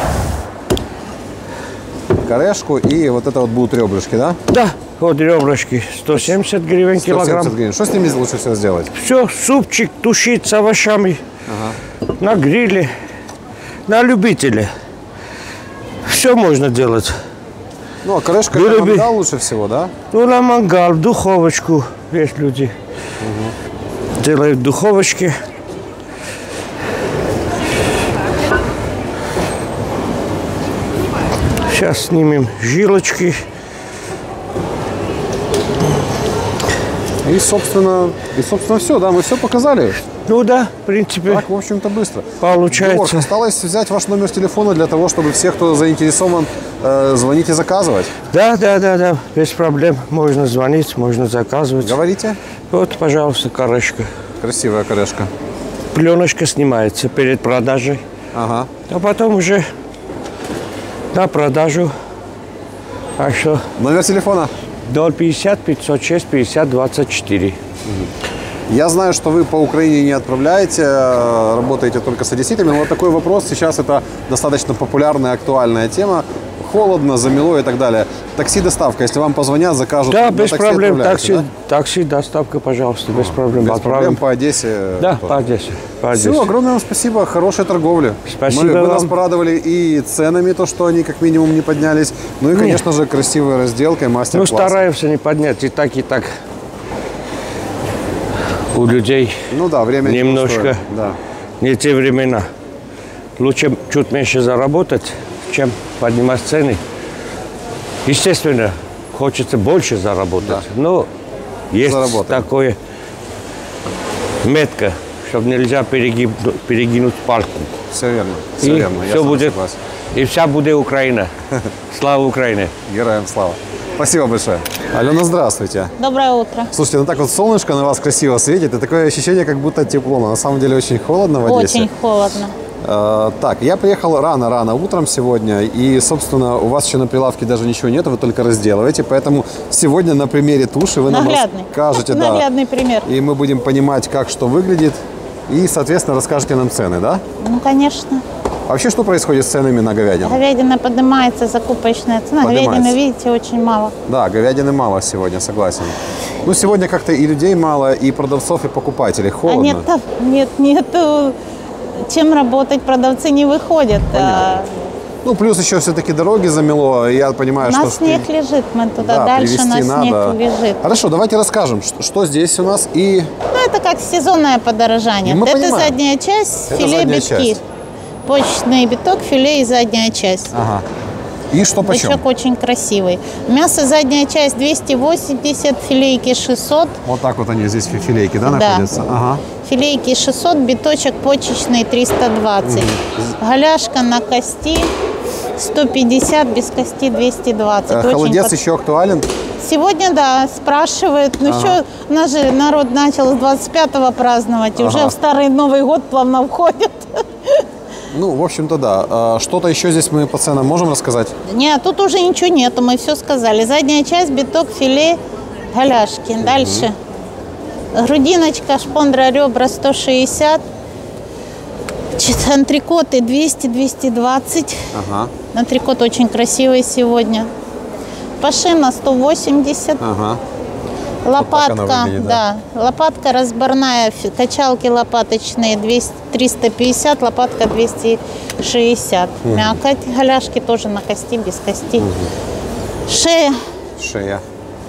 корешку, и вот это вот будут ребрышки, да? Да, вот ребрышки 170 гривен 170 килограмм. гривен. Что с ними лучше всего сделать? Все, супчик тушить с овощами на гриле, на любителя. Все можно делать. Ну, а корешка Вы это люби- мангал лучше всего, да? Ну, на мангал, в духовочку. Есть люди. Делают в духовочке. Сейчас снимем жилочки. И, собственно, все, да, мы все показали. Ну да, в принципе, Так, в общем-то, быстро. получается. Георг, осталось взять ваш номер телефона для того, чтобы все, кто заинтересован, звонить и заказывать. Да, без проблем. Можно звонить, можно заказывать. Говорите. Вот, пожалуйста, корешка. Красивая корешка. Пленочка снимается перед продажей, Ага. а потом уже на продажу. Так что Номер телефона. 050 506 50 24. Я знаю, что вы по Украине не отправляете, работаете только с одесситами. Но вот такой вопрос. Сейчас это достаточно популярная, актуальная тема. Холодно, замело и так далее. Такси-доставка, если вам позвонят, закажут. Да, на без такси проблем. отправляете, да? Такси, доставка, пожалуйста, без проблем. Без Отправим. проблем по Одессе. Да, тоже. по Одессе. По Одессе. Все, огромное вам спасибо, хорошей торговли. Спасибо Вы нас вам. порадовали и ценами, то, что они как минимум не поднялись. Ну и, конечно же, красивой разделкой, Ну, мастер-класс. стараемся не поднять и так. У людей Ну да, время немножко пустое, да. не те времена. Лучше чуть меньше заработать, чем поднимать цены. Естественно, хочется больше заработать, но есть Заработаем. такое метка, чтобы нельзя перегинуть палку. Все верно, И все верно. Я все с вами будет, согласен. и вся будет Украина. Слава Украине! Героям слава. Спасибо большое. Алена, здравствуйте. Доброе утро. Слушайте, ну так вот солнышко на вас красиво светит, и такое ощущение, как будто тепло, но на самом деле очень холодно в Одессе. Очень холодно. Так, я приехал рано утром сегодня, и, собственно, у вас еще на прилавке даже ничего нет, вы только разделываете, поэтому сегодня на примере туши вы нам Наглядный. расскажете, да, Наглядный пример. и мы будем понимать, как что выглядит, и, соответственно, расскажете нам цены, да? Ну, конечно. А вообще, что происходит с ценами на говядину? Говядина поднимается, закупочная цена. Поднимается. Говядины, видите, очень мало. Да, говядины мало сегодня, согласен. Ну, сегодня как-то и людей мало, и продавцов, и покупателей. Холодно. Нет, чем работать, продавцы не выходят. Ну, плюс еще все-таки дороги замело, и я понимаю, У что... нас снег лежит, мы туда Да, дальше, привезти нас надо. снег лежит. Хорошо, давайте расскажем, что здесь у нас и... Ну, это как сезонное подорожание. Мы Это понимаем. задняя часть, Это филе, задняя битки. часть. Почечный биток, филе и задняя часть. Ага. И что почем? Бычок очень красивый. Мясо задняя часть 280, филейки 600. Вот так вот они здесь филейки, да, Да. находятся? Ага. Филейки 600, биточек почечный 320. Голяшка на кости 150, без кости 220. Очень Холодец еще актуален? Сегодня, да, спрашивают. Ну что, у нас же народ начал с 25-го праздновать, и уже в Старый Новый год плавно входит. Ну, в общем-то, да. Что-то еще здесь мы по ценам можем рассказать? Нет, тут уже ничего нету, мы все сказали. Задняя часть, биток, филе, голяшки. Дальше. Грудиночка, шпондра, ребра 160. Антрикоты 200-220. Ага. Антрикот очень красивый сегодня. Пашина 180. Ага. Лопатка, Вот так она выглядит, да. Лопатка разборная, качалки лопаточные 350, лопатка 260. Мякоть, голяшки тоже на кости, без кости. Шея. Шея.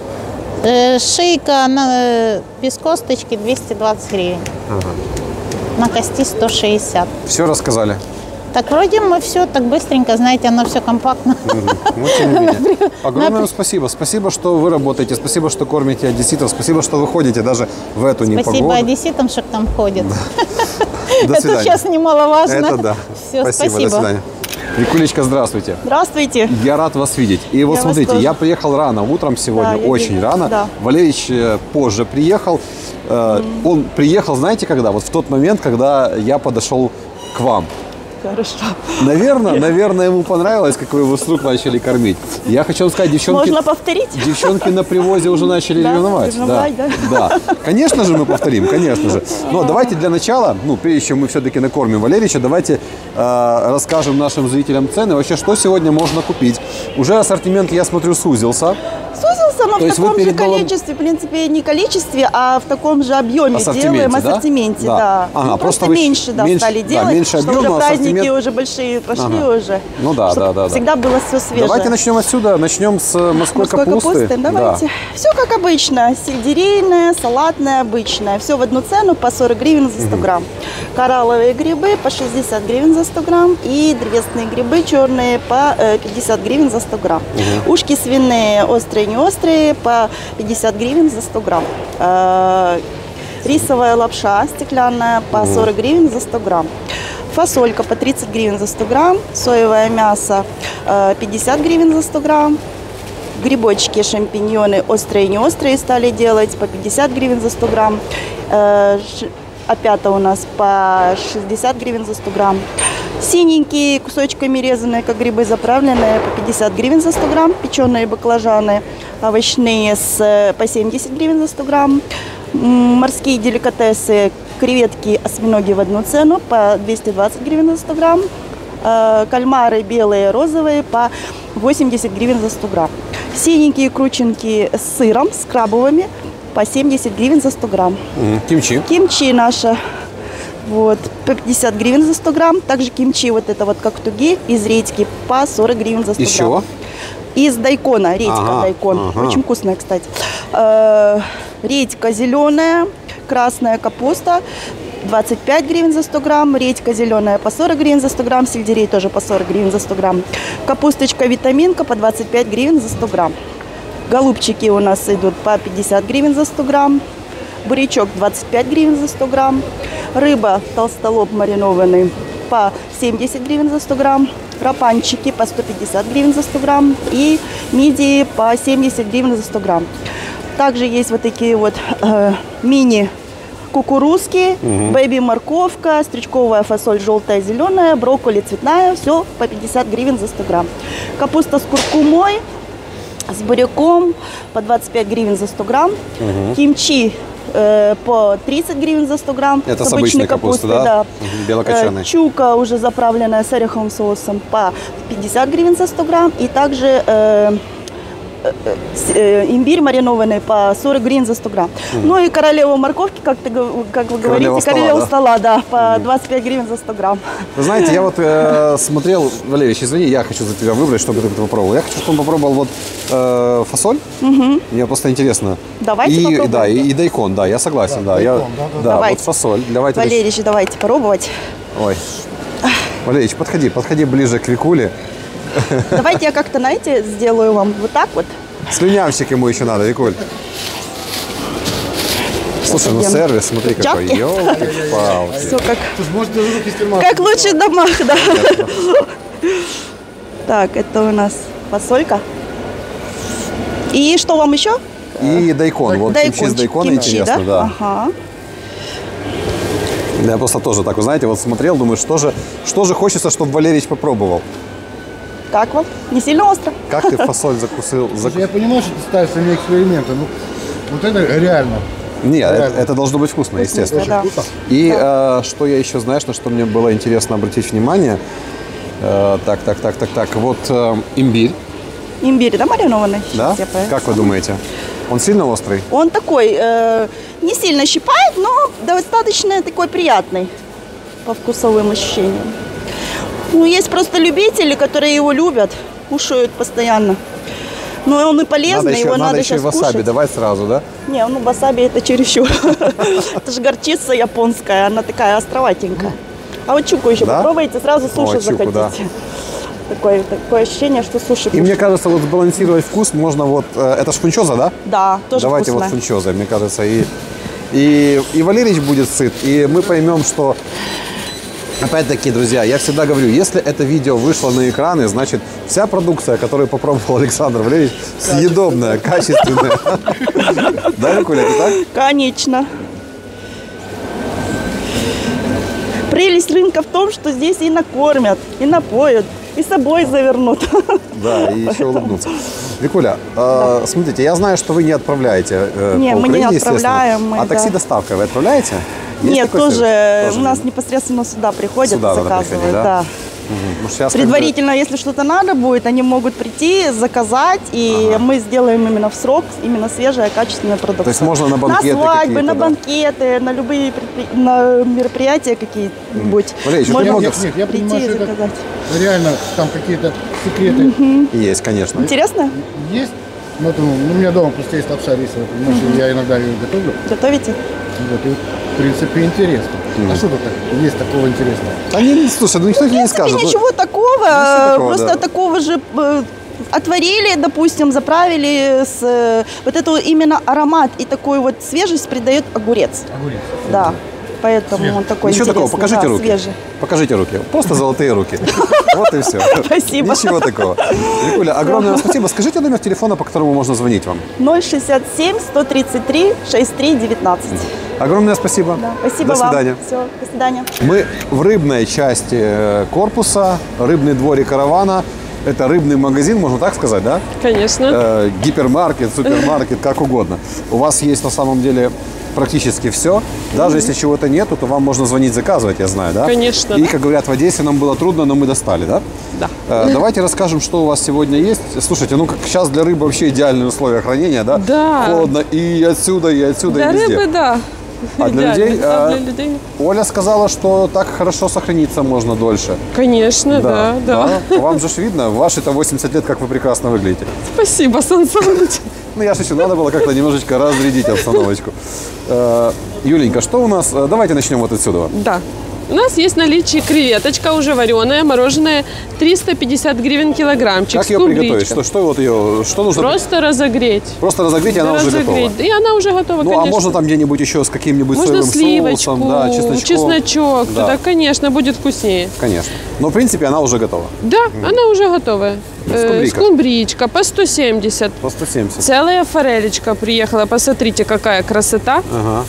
Шейка без косточки 220 гривен. На кости 160. Все рассказали? Так вроде мы все так быстренько, знаете, оно все компактно. Ну, тем не менее. Огромное спасибо. Спасибо, что вы работаете. Спасибо, что кормите одесситов. Спасибо, что вы ходите даже в эту непогоду. Спасибо одесситам, что к нам ходят. До Это свидания. сейчас немаловажно. Это да. Все, До свидания. Викулечка, здравствуйте. Здравствуйте. Я рад вас видеть. И вот Я вас смотрите, тоже. я приехал рано, утром сегодня, Да, я очень вижу. рано. Да. Валерьевич позже приехал. Он приехал, знаете, когда? Вот в тот момент, когда я подошел к вам. Хорошо. Наверное, ему понравилось, как вы его с рук начали кормить. Я хочу вам сказать, Можно повторить? девчонки на привозе уже начали Да, ревновать. ревновать, да? Да. Конечно же, мы повторим, конечно же. Но давайте для начала, прежде чем мы все-таки накормим Валерьевича, давайте расскажем нашим зрителям цены. Вообще, что сегодня можно купить. Уже ассортимент, я смотрю, сузился. Сузился, но То в есть вы таком же перед новым- количестве, в принципе, не количестве, а в таком же объеме Ассортименте, делаем, да? ассортименте, Да. да. Ага, Ну, просто просто вы меньше, да, меньше- стали да, делать, меньше что объема, уже праздники ассортимент. уже большие пошли Ага. уже. Ну да, Чтоб да. Всегда было все свежее. Давайте начнем отсюда. Начнем с морской капусты. Давайте. Да. Все как обычно. Сельдерейная, салатная, обычная. Все в одну цену по 40 гривен за 100 грамм. Коралловые грибы по 60 гривен за 100 грамм. И древесные грибы черные по 50 гривен за 100 грамм. Ушки свиные, острые, не острые, по 50 гривен за 100 грамм. Рисовая лапша стеклянная по 40 гривен за 100 грамм. Фасолька по 30 гривен за 100 грамм. Соевое мясо 50 гривен за 100 грамм. Грибочки, шампиньоны острые и не острые стали делать по 50 гривен за 100 грамм. Опята у нас по 60 гривен за 100 грамм. Синенькие, кусочками резанные, как грибы заправленные, по 50 гривен за 100 грамм. Печеные баклажаны овощные по 70 гривен за 100 грамм. Морские деликатесы, креветки, осьминоги в одну цену по 220 гривен за 100 грамм. Кальмары белые, розовые по 80 гривен за 100 грамм. Синенькие крученки с сыром, с крабовыми по 70 гривен за 100 грамм. Кимчи. Кимчи наша вот, по 50 гривен за 100 грамм. Также кимчи вот это вот как туги из редьки по 40 гривен за 100 Из грамм. чего? Из дайкона, редька Ага, дайкон. ага. Очень вкусная, кстати. Редька зеленая, красная капуста 25 гривен за 100 грамм, редька зеленая по 40 гривен за 100 грамм, сельдерей тоже по 40 гривен за 100 грамм. Капусточка витаминка по 25 гривен за 100 грамм. Голубчики у нас идут по 50 гривен за 100 грамм. Бурячок 25 гривен за 100 грамм. Рыба толстолоб маринованный по 70 гривен за 100 грамм. Рапанчики по 150 гривен за 100 грамм. И мидии по 70 гривен за 100 грамм. Также есть вот такие вот мини кукурузки, бэби-морковка, стручковая фасоль желтая, зеленая, брокколи цветная. Все по 50 гривен за 100 грамм. Капуста с куркумой, с буряком по 25 гривен за 100 грамм. Кимчи по 30 гривен за 100 грамм. Это с обычной капусты, да? Белокочанной. Чука уже заправленная с ореховым соусом по 50 гривен за 100 грамм. И также имбирь маринованный по 40 гривен за 100 грамм. Ну и королева морковки, как вы говорите, королева стола, да, по 25 гривен за 100 грамм. Вы знаете, я вот смотрел, Валерьевич, извини, я хочу за тебя выбрать, чтобы ты попробовал. Я хочу, чтобы он попробовал вот фасоль. Мне просто интересно. Давайте попробуем. Да, и дайкон, да, я согласен, да. Да, Давайте. вот фасоль. Давайте. Валерьевич, давайте пробовать. Ой. Валерьевич, подходи ближе к Викуле. Давайте я как-то, знаете, сделаю вам вот так вот. Слюнявчик ему еще надо, Викуль. Слушай, ну сервис, смотри какой. Перчатки. Ёлки-палки. Все как лучше в домах, да. Так, это у нас фасолька. И что вам еще? И дайкон. Вот кимчи с дайкона интересно, да. Ага. Я просто тоже так, вы знаете, вот смотрел, думаю, что же хочется, чтобы Валерич попробовал. Как вам? Не сильно остро? Как ты фасоль закусил? Я понимаю, что ты ставишь не эксперименты, но вот это реально. Нет, это должно быть вкусно, естественно. Да. И что я еще, знаешь, на что мне было интересно обратить внимание? Так. Вот имбирь. Имбирь, да, маринованный? Да? Как вы думаете? Он сильно острый? Он такой, не сильно щипает, но достаточно такой приятный по вкусовым ощущениям. Ну, есть просто любители, которые его любят, кушают постоянно. Но он и полезный, его надо еще и сейчас васаби кушать. давать сразу, да? Не, ну васаби это чересчур. Это же горчица японская, она такая островатенькая. А вот чуку еще попробуйте, сразу суши захотите. Такое ощущение, что суши. И мне кажется, вот сбалансировать вкус можно вот... Это ж фунчоза, да? Да, тоже Давайте вкусная. вот фунчоза, мне кажется. И Валерич будет сыт, и мы поймем, что... Опять-таки, друзья, я всегда говорю, если это видео вышло на экраны, значит, вся продукция, которую попробовал Александр Валерьевич, съедобная, качественная. Да, Викуля, это так? Конечно. Прелесть рынка в том, что здесь и накормят, и напоят, и с собой завернут. Да, и еще улыбнуться. Викуля, смотрите, я знаю, что вы не отправляете Не, по мы Украине, не отправляем. естественно. А такси-доставка вы отправляете? Есть Нет, такой тоже сервис? у нас непосредственно сюда приходят, Сюда надо заказывают. приходить, да? Да. Ну, сейчас Предварительно, если что-то надо будет, они могут прийти, заказать, и мы сделаем именно в срок, именно свежая, качественная продукция. То есть можно на банкеты на свадьбы, какие-то, на да? банкеты, на любые на мероприятия какие-нибудь. Валерий, еще Можно Нет, я прийти понимаю, и что это заказать. реально там какие-то секреты Есть, конечно. Интересно? есть. Но это, у меня дома просто есть лапша рисовая, понимаешь, я иногда ее готовлю. Готовите? Вот, и, в принципе, интересно. А что тут есть такого интересного? Слушай, ну никто тебе не В принципе, скажет. ничего такого, такого, просто да. такого же отварили, допустим, заправили с вот это именно аромат и такой вот свежесть придает огурец. Огурец. Да, поэтому он такой Ничего такого, интересный, покажите да, руки. свежий. Покажите руки. Просто золотые руки. Вот и все. Спасибо. Ничего такого. Викуля, огромное спасибо. Скажите номер телефона, по которому можно звонить вам. 067 133 63 19. Огромное спасибо. Да, спасибо До свидания. вам. Все, до свидания. Мы в рыбной части корпуса, рыбный дворик каравана. Это рыбный магазин, можно так сказать, да? Конечно. Гипермаркет, супермаркет, как угодно. У вас есть на самом деле практически все. Даже если чего-то нету, то вам можно звонить, заказывать, я знаю, да? Конечно, И, да. как говорят в Одессе, нам было трудно, но мы достали, да? Да. Давайте расскажем, что у вас сегодня есть. Слушайте, ну как сейчас для рыбы вообще идеальные условия хранения, да? Да. Холодно и отсюда, и отсюда, Для и везде. рыбы, да. А для Идеально. людей, Да, для людей. Оля сказала, что так хорошо сохраниться можно дольше. Конечно, да. Вам же ж видно, ваши-то 80 лет, как вы прекрасно выглядите. Спасибо, Сан Саныч. Ну, я шучу, надо было как-то немножечко разрядить обстановочку. Юленька, что у нас? Давайте начнем вот отсюда. Да. У нас есть в наличии креветочка уже вареная, мороженая, 350 гривен килограммчик. Как ее приготовить? Что вот ее, что нужно? Просто разогреть. Просто разогреть, и она уже готова. И она уже готова, Ну, конечно. а можно там где-нибудь еще с каким-нибудь Можно соевым сливочку, соусом, да, чесночком? чесночок. Да. Туда, конечно, будет вкуснее. Конечно. Но, в принципе, она уже готова. Да, она уже готовая. Скумбрийка. Скумбричка по 170. По 170. Целая форелечка приехала. Посмотрите, какая красота. Ага.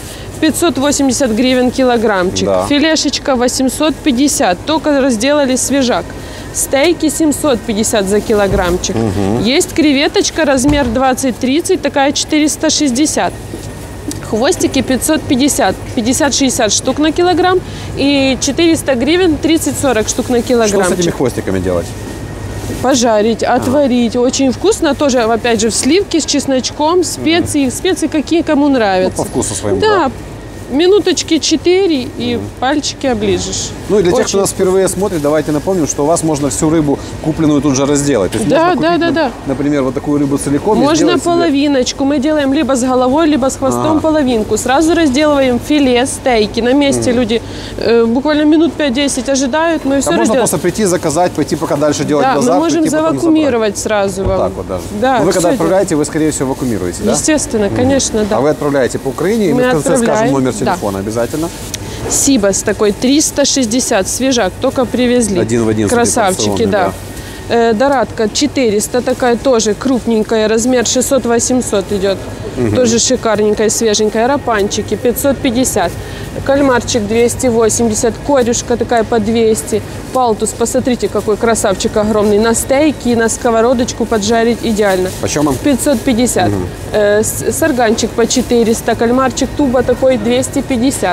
580 гривен килограммчик. Да. Филешечка 850. Только разделали свежак. Стейки 750 за килограммчик. Есть креветочка размер 20-30, такая 460. Хвостики 550, 50-60 штук на килограмм. И 400 гривен 30-40 штук на Что с килограммчик. этими хвостиками делать? Пожарить, отварить. Очень вкусно. Тоже, опять же, в сливке с чесночком, специи. Специи какие кому Ну, нравятся. по вкусу своему, Да. Минуточки 4 и пальчики оближешь. Ну и для тех, кто Очень нас впервые смотрит, давайте напомним, что у вас можно всю рыбу купленную тут же разделать. То есть Да, можно купить, да. например, вот такую рыбу целиком. И Можно сделать себе- половиночку. Мы делаем либо с головой, либо с хвостом половинку. Сразу разделываем филе, стейки. На месте люди буквально минут 5-10 ожидают. Мы все А можно разделаем. просто прийти, заказать, пойти пока дальше делать Да, базар. мы можем прийти, потом завакуумировать сразу забрать. вам. Вот так вот даже. Да, Но вы когда всё отправляете, вы, скорее всего, вакуумируете, да? Естественно, конечно, да. А вы отправляете по Украине, и мы Мы в конце скажем отправляем, номер да. телефона обязательно. Сибас такой 360, свежак, только привезли. Один в один с Красавчики, операционной, да. Дорадка 400, такая тоже крупненькая, размер 600-800 идет. Тоже шикарненькая, свеженькая. Рапанчики 550. Кальмарчик 280. Корюшка такая по 200. Палтус, посмотрите, какой красавчик огромный. На стейки, на сковородочку поджарить идеально. Почем он? 550. Сарганчик по 400. Кальмарчик туба такой 250.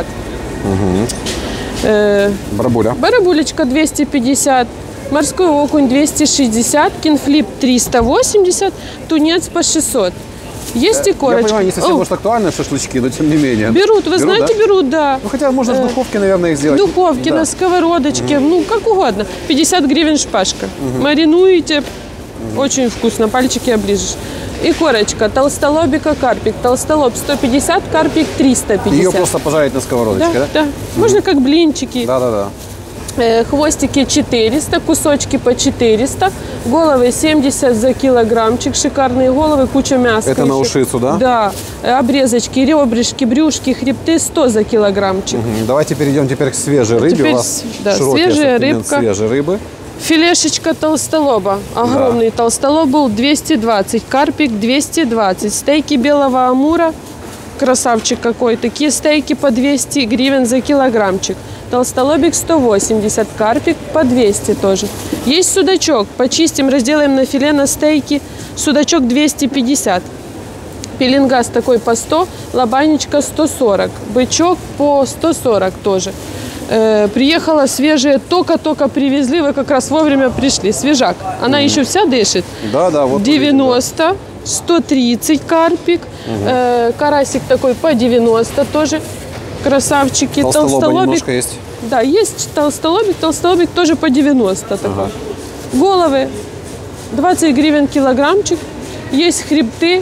Барабуля. Барабулечка 250. Морской окунь 260. Кинфлип 380. Тунец по 600. Есть и Я корочка. понимаю, не совсем, О, может, актуальные шашлычки, но тем не менее. берут, вы знаете, да? берут, да. Ну, хотя можно в духовке, наверное, их В сделать. духовке, Да. на сковородочке, ну, как угодно. 50 гривен шпажка. Маринуете, очень вкусно, пальчики оближешь. И корочка, толстолобика, карпик. Толстолоб 150, карпик 350. Ее просто пожарить на сковородочке, да? Да. Можно как блинчики. Да. Хвостики 400, кусочки по 400, головы 70 за килограммчик, шикарные головы, куча мяса. Это на еще. ушицу, да? Да, обрезочки, ребрышки, брюшки, хребты 100 за килограммчик. Давайте перейдем теперь к свежей рыбе. Теперь У вас да, широкий свежая ассортимент рыбка. свежей рыбы. Филешечка толстолоба, огромный толстолоб был 220, карпик 220, стейки белого амура, красавчик какой, такие стейки по 200 гривен за килограммчик. Толстолобик 180, карпик по 200 тоже. Есть судачок, почистим, разделаем на филе, на стейки. Судачок 250. Пеленгаз такой по 100, лобанечка 140. Бычок по 140 тоже. Приехала свежая, только-только привезли, вы как раз вовремя пришли. Свежак. Она еще вся дышит. Да, вот. 90, 130 карпик. Карасик такой по 90 тоже. Красавчики. Толстолоба немножко есть. Да, есть толстолобик тоже по 90 такой. Головы 20 гривен килограммчик. Есть хребты.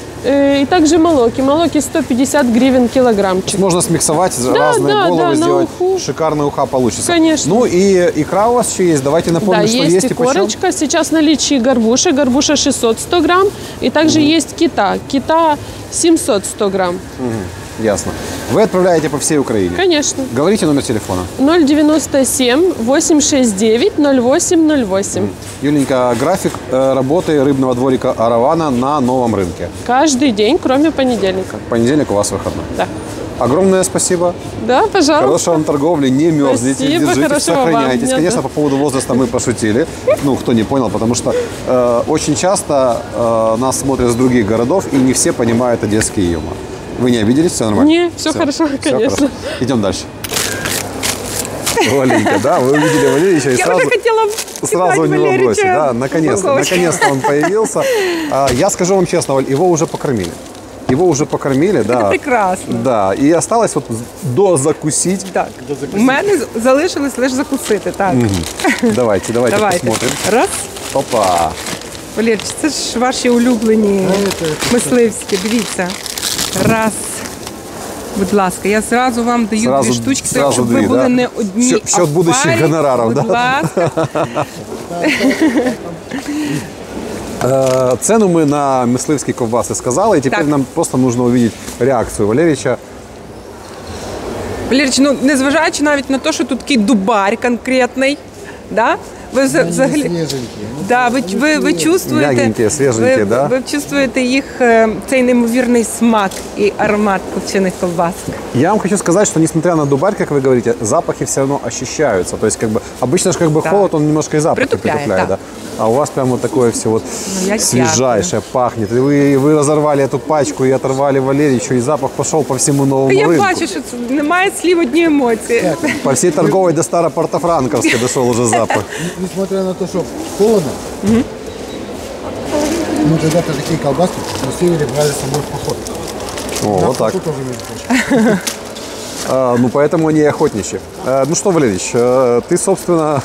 И также молоки. Молоки 150 гривен килограммчик. Можно смиксовать разные головы, на сделать уху. шикарный уха получится. Конечно. Ну и икра у вас еще есть. Давайте напомним, Да, что есть и и почем. корочка. Сейчас в наличии горбуша. Горбуша 600 100 грамм. И также есть кита. Кита 700 100 грамм. Ясно. Вы отправляете по всей Украине? Конечно. Говорите номер телефона. 097 869 0808. Юленька, график работы рыбного дворика Аравана на новом рынке. Каждый день, кроме понедельника. Понедельник у вас выходной. Да. Огромное спасибо. Да, пожалуйста. Хорошей вам торговли, не мерзните, Спасибо, держитесь, хорошего вам сохраняйтесь. дня, Конечно, да. по поводу возраста мы пошутили. Ну, кто не понял, потому что очень часто нас смотрят из других городов, и не все понимают одесский юмор. Вы не обиделись? Все нормально? Не, все хорошо, конечно. Хорошо. Идем дальше. Оленька, да, вы увидели Валерьевича и сразу... Сразу у него бросить, да, наконец-то он появился. Я скажу вам честно, Валь, его уже покормили. Его уже покормили, да. Це прекрасно. Да, і осталось вот дозакусить. Так, у мене залишилось лише закусити, так. Давайте посмотрим. Раз. Опа. Валерій, це ж ваші улюблені мисливські, дивіться. Раз. Будь ласка, я зразу вам даю Сразу- дві штучки, сразу щоб ви дві, були да? не одні, В счет а в будущих парі. гонорарів, Будь да? ласка. Цену мы на мисливские ковбасы сказали, и теперь Так. нам просто нужно увидеть реакцию Валерьевича. Валерійович, ну незважаючи навіть на те, що тут такий дубарь конкретний, да? Ви взагалі... Свеженькие. Да, ви чувствуєте, М'ягенькі, свіженькі, да? ви чувствуєте їх цей неймовірний смак і аромат копчених ковбасок. Я вам хочу сказать, что несмотря на дубарь, как вы говорите, запахи все равно ощущаются. То есть, как бы, обычно же как бы Да. холод, он немножко и запахи Притупляет, притупляет, да. да. А у вас прям вот такое все вот я свежайшее пахнет. И вы разорвали эту пачку и оторвали Валерьевичу, и запах пошел по всему новому Я рынку. бачу, що це немає слів, одні емоції. По всей торговой до Старопортофранковска дошел уже запах. Несмотря на то, что холодно, мы когда-то такие колбаски на севере брали с собой в поход. О, На вот так. поход тоже, между прочим. Ну, поэтому они и охотничьи. Ну что, Валерьевич, ты, собственно...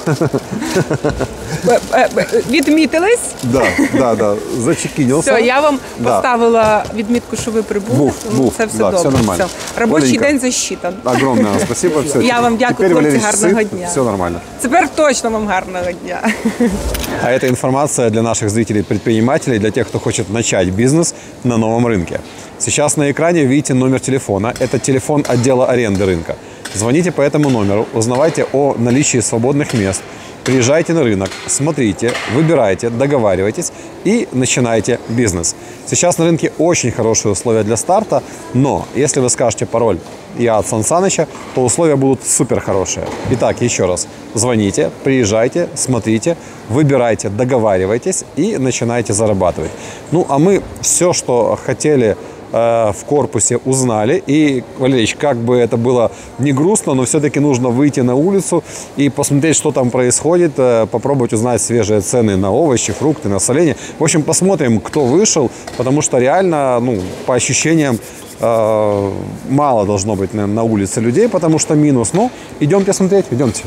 Відмітились? Да, зачекинился. Все, я вам поставила відмітку, що ви прибули. Це все добре. Все нормально. Робочий день засчитан. Огромное спасибо. Все. Я вам дякую, Теперь, хлопці, Валерьевич, гарного сыт, дня. все нормально. Тепер точно вам гарного дня. А это информация для наших зрителей-предпринимателей, для тех, кто хочет начать бизнес на новом рынке. Сейчас на экране видите номер телефона. Это телефон отдела аренды рынка. Звоните по этому номеру, узнавайте о наличии свободных мест. Приезжайте на рынок, смотрите, выбирайте, договаривайтесь и начинайте бизнес. Сейчас на рынке очень хорошие условия для старта, но если вы скажете пароль «Я от Сан Саныча», то условия будут супер хорошие. Итак, еще раз, звоните, приезжайте, смотрите, выбирайте, договаривайтесь и начинайте зарабатывать. Ну, а мы все, что хотели в корпусе, узнали. И, Валерьевич, как бы это было не грустно, но все-таки нужно выйти на улицу и посмотреть, что там происходит, попробовать узнать свежие цены на овощи, фрукты, на соленья. В общем, посмотрим, кто вышел, потому что реально, ну, по ощущениям, мало должно быть на улице людей, потому что минус. Ну, идемте смотреть, идемте.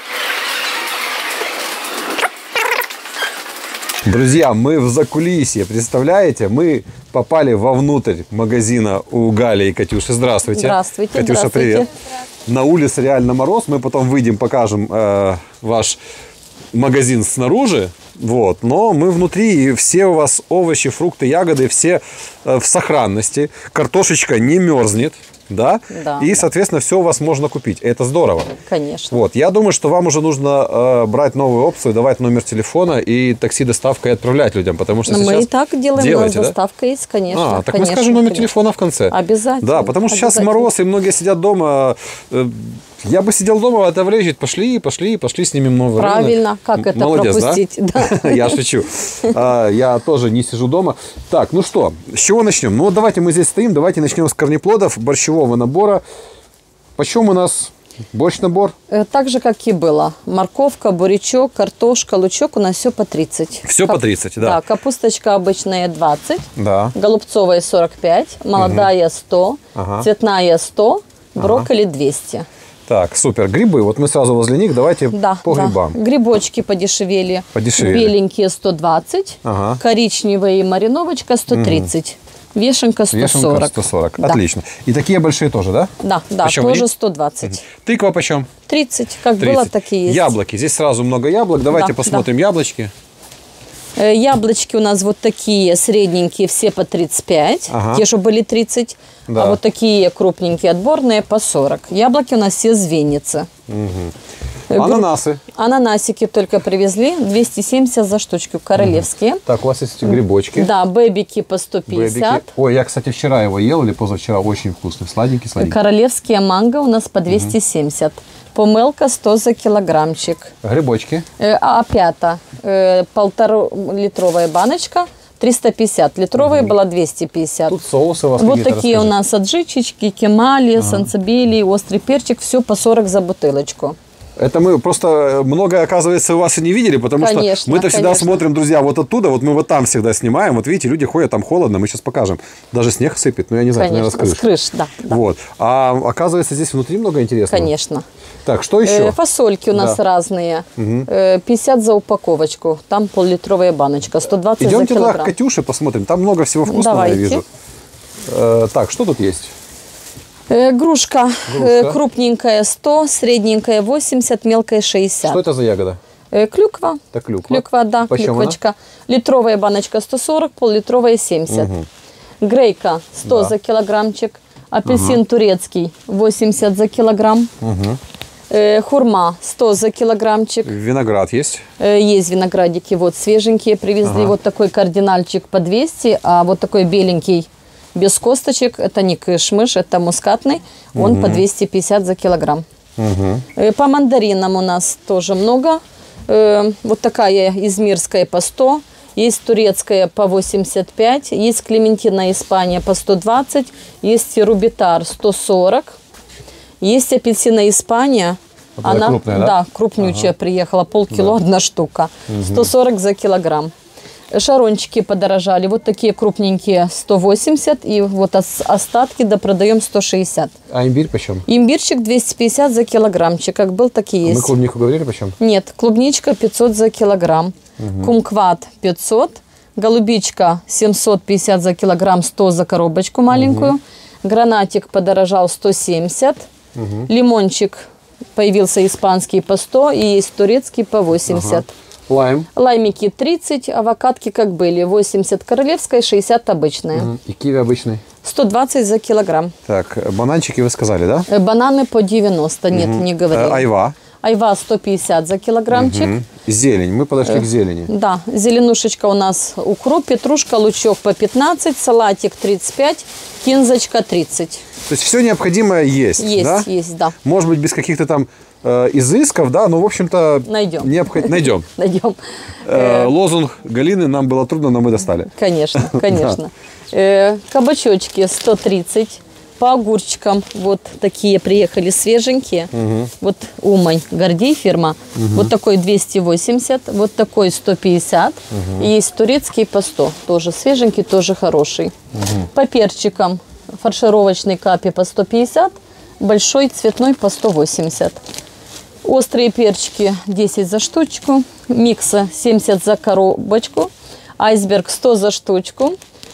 Друзья, мы в закулисье, представляете? Мы попали вовнутрь магазина у Гали и Катюши. Здравствуйте. Здравствуйте. Катюша, Здравствуйте. привет. На улице реально мороз. Мы потом выйдем, покажем ваш магазин снаружи. Вот. Но мы внутри, и все у вас овощи, фрукты, ягоды, все в сохранности. Картошечка не мерзнет. Да? Да. И, соответственно, все у вас можно купить. Это здорово. Конечно. Вот. Я думаю, что вам уже нужно брать новую опцию, давать номер телефона и такси-доставкой отправлять людям, потому что сейчас мы и так делаем, делаете, у нас доставка есть, конечно. Так конечно, мы скажем номер конечно. телефона в конце. Обязательно. Да, потому что сейчас мороз, и многие сидят дома. Я бы сидел дома, а это влезет. Пошли, снимем новый рынок. Правильно, как это Молодец, пропустить? Да? Я шучу. Я тоже не сижу дома. Так, ну что, с чего начнем? Ну, давайте мы здесь стоим, давайте начнем с корнеплодов, борщевого набора. Почем у нас борщ-набор? Так же, как и было. Морковка, бурячок, картошка, лучок у нас все по 30. Все по 30, да. Да, капусточка обычная 20, Да. голубцовая 45, молодая 100, Ага. цветная 100, брокколи 200. Так, супер. Грибы. Вот мы сразу возле них. Давайте по грибам. Грибочки подешевели. Подешевели. Беленькие 120, Ага. коричневые мариновочка 130, вешенка 140. Вешенка 140. Да. Отлично. И такие большие тоже, да? Да, Почем тоже они? 120. Тыква почем? 30, как 30. было, так и есть. Яблоки. Здесь сразу много яблок. Давайте Да, посмотрим яблочки. Яблочки у нас вот такие средненькие, все по 35. Ага. Те, что были 30. Да. А вот такие крупненькие отборные по 40. Яблоки у нас все с Винницы. Ананасы. Ананасики только привезли. 270 за штучку. Королевские. Так, у вас есть грибочки. Да, бэбики по 150. Бэбики. Ой, я, кстати, вчера его ел или позавчера. Очень вкусный. Сладенький. Королевские манго у нас по 270. Помелка 100 за килограммчик. Грибочки. Опята. 1,5-литровая баночка. 350. Литровая была 250. Тут соусы у вас Вот какие-то, такие у расскажи. нас аджичечки, кемали, санцебели, острый перчик. Все по 40 за бутылочку. Это мы просто многое, оказывается, у вас и не видели, потому Конечно, что мы-то всегда конечно. смотрим, друзья, вот оттуда, вот мы вот там всегда снимаем. Вот видите, люди ходят, там холодно, мы сейчас покажем. Даже снег сыпет, но я не знаю, Конечно, наверное, с крыш, да. да. Вот. А оказывается, здесь внутри много интересного. Конечно. Так, что еще? Фасольки у нас Да. разные. 50 за упаковочку. Там пол-литровая баночка. 120 за Идемте туда к килограмм. Катюше посмотрим. Там много всего вкусного, Давайте. я вижу. Так, что тут есть? Грушка, Грушка. крупненькая 100, средненькая 80, мелкая 60. Что это за ягода? Клюква. Это клюква. Клюква, да, Почем клюквочка. Литровая баночка 140, пол-литровая 70. Грейка 100 за килограммчик. Апельсин турецкий 80 за килограмм. Хурма 100 за килограммчик. Виноград есть? Есть виноградики, вот свеженькие привезли. Вот такой кардинальчик по 200, а вот такой беленький без косточек, это не кыш-мыш, это мускатный, он по 250 за килограмм. По мандаринам у нас тоже много. Вот такая измирская по 100, есть турецкая по 85, есть клементина Испания по 120, есть рубитар 140, есть апельсина Испания. Вот она крупная, да? Да, крупнючая приехала, полкило одна штука, 140 за килограмм. Шарончики подорожали. Вот такие крупненькие 180. И вот остатки допродаем 160. А имбирь почем? Имбирчик 250 за килограммчик. Как был, так и есть. Мы клубнику говорили почем? Нет, клубничка 500 за килограмм. Кумкват 500. Голубичка 750 за килограмм, 100 за коробочку маленькую. Гранатик подорожал 170. Лимончик появился испанский по 100 и есть турецкий по 80. Лайм. Лаймики 30, авокадки как были. 80 королевская, 60 обычная. И киви обычный? 120 за килограмм. Так, бананчики вы сказали, да? Бананы по 90. Нет, не говорили. Айва? Айва 150 за килограммчик. Зелень. Мы подошли к зелени. Да, зеленушечка у нас укроп, петрушка, лучок по 15, салатик 35, кинзочка 30. То есть все необходимое есть, да? Есть, да. Может быть, без каких-то там изысков, да, но, в общем-то... Найдем. Найдем. Найдем. Лозунг Галины «Нам было трудно, но мы достали». Конечно, конечно. Кабачочки 130. По огурчикам вот такие приехали свеженькие. Вот Умань, Гордей фирма. Вот такой 280, вот такой 150. И есть турецкий по 100. Тоже свеженький, тоже хороший. По перчикам фаршировочный капи по 150. Большой цветной по 180. Острые перчики 10 за штучку. Микса 70 за коробочку. Айсберг 100 за штучку.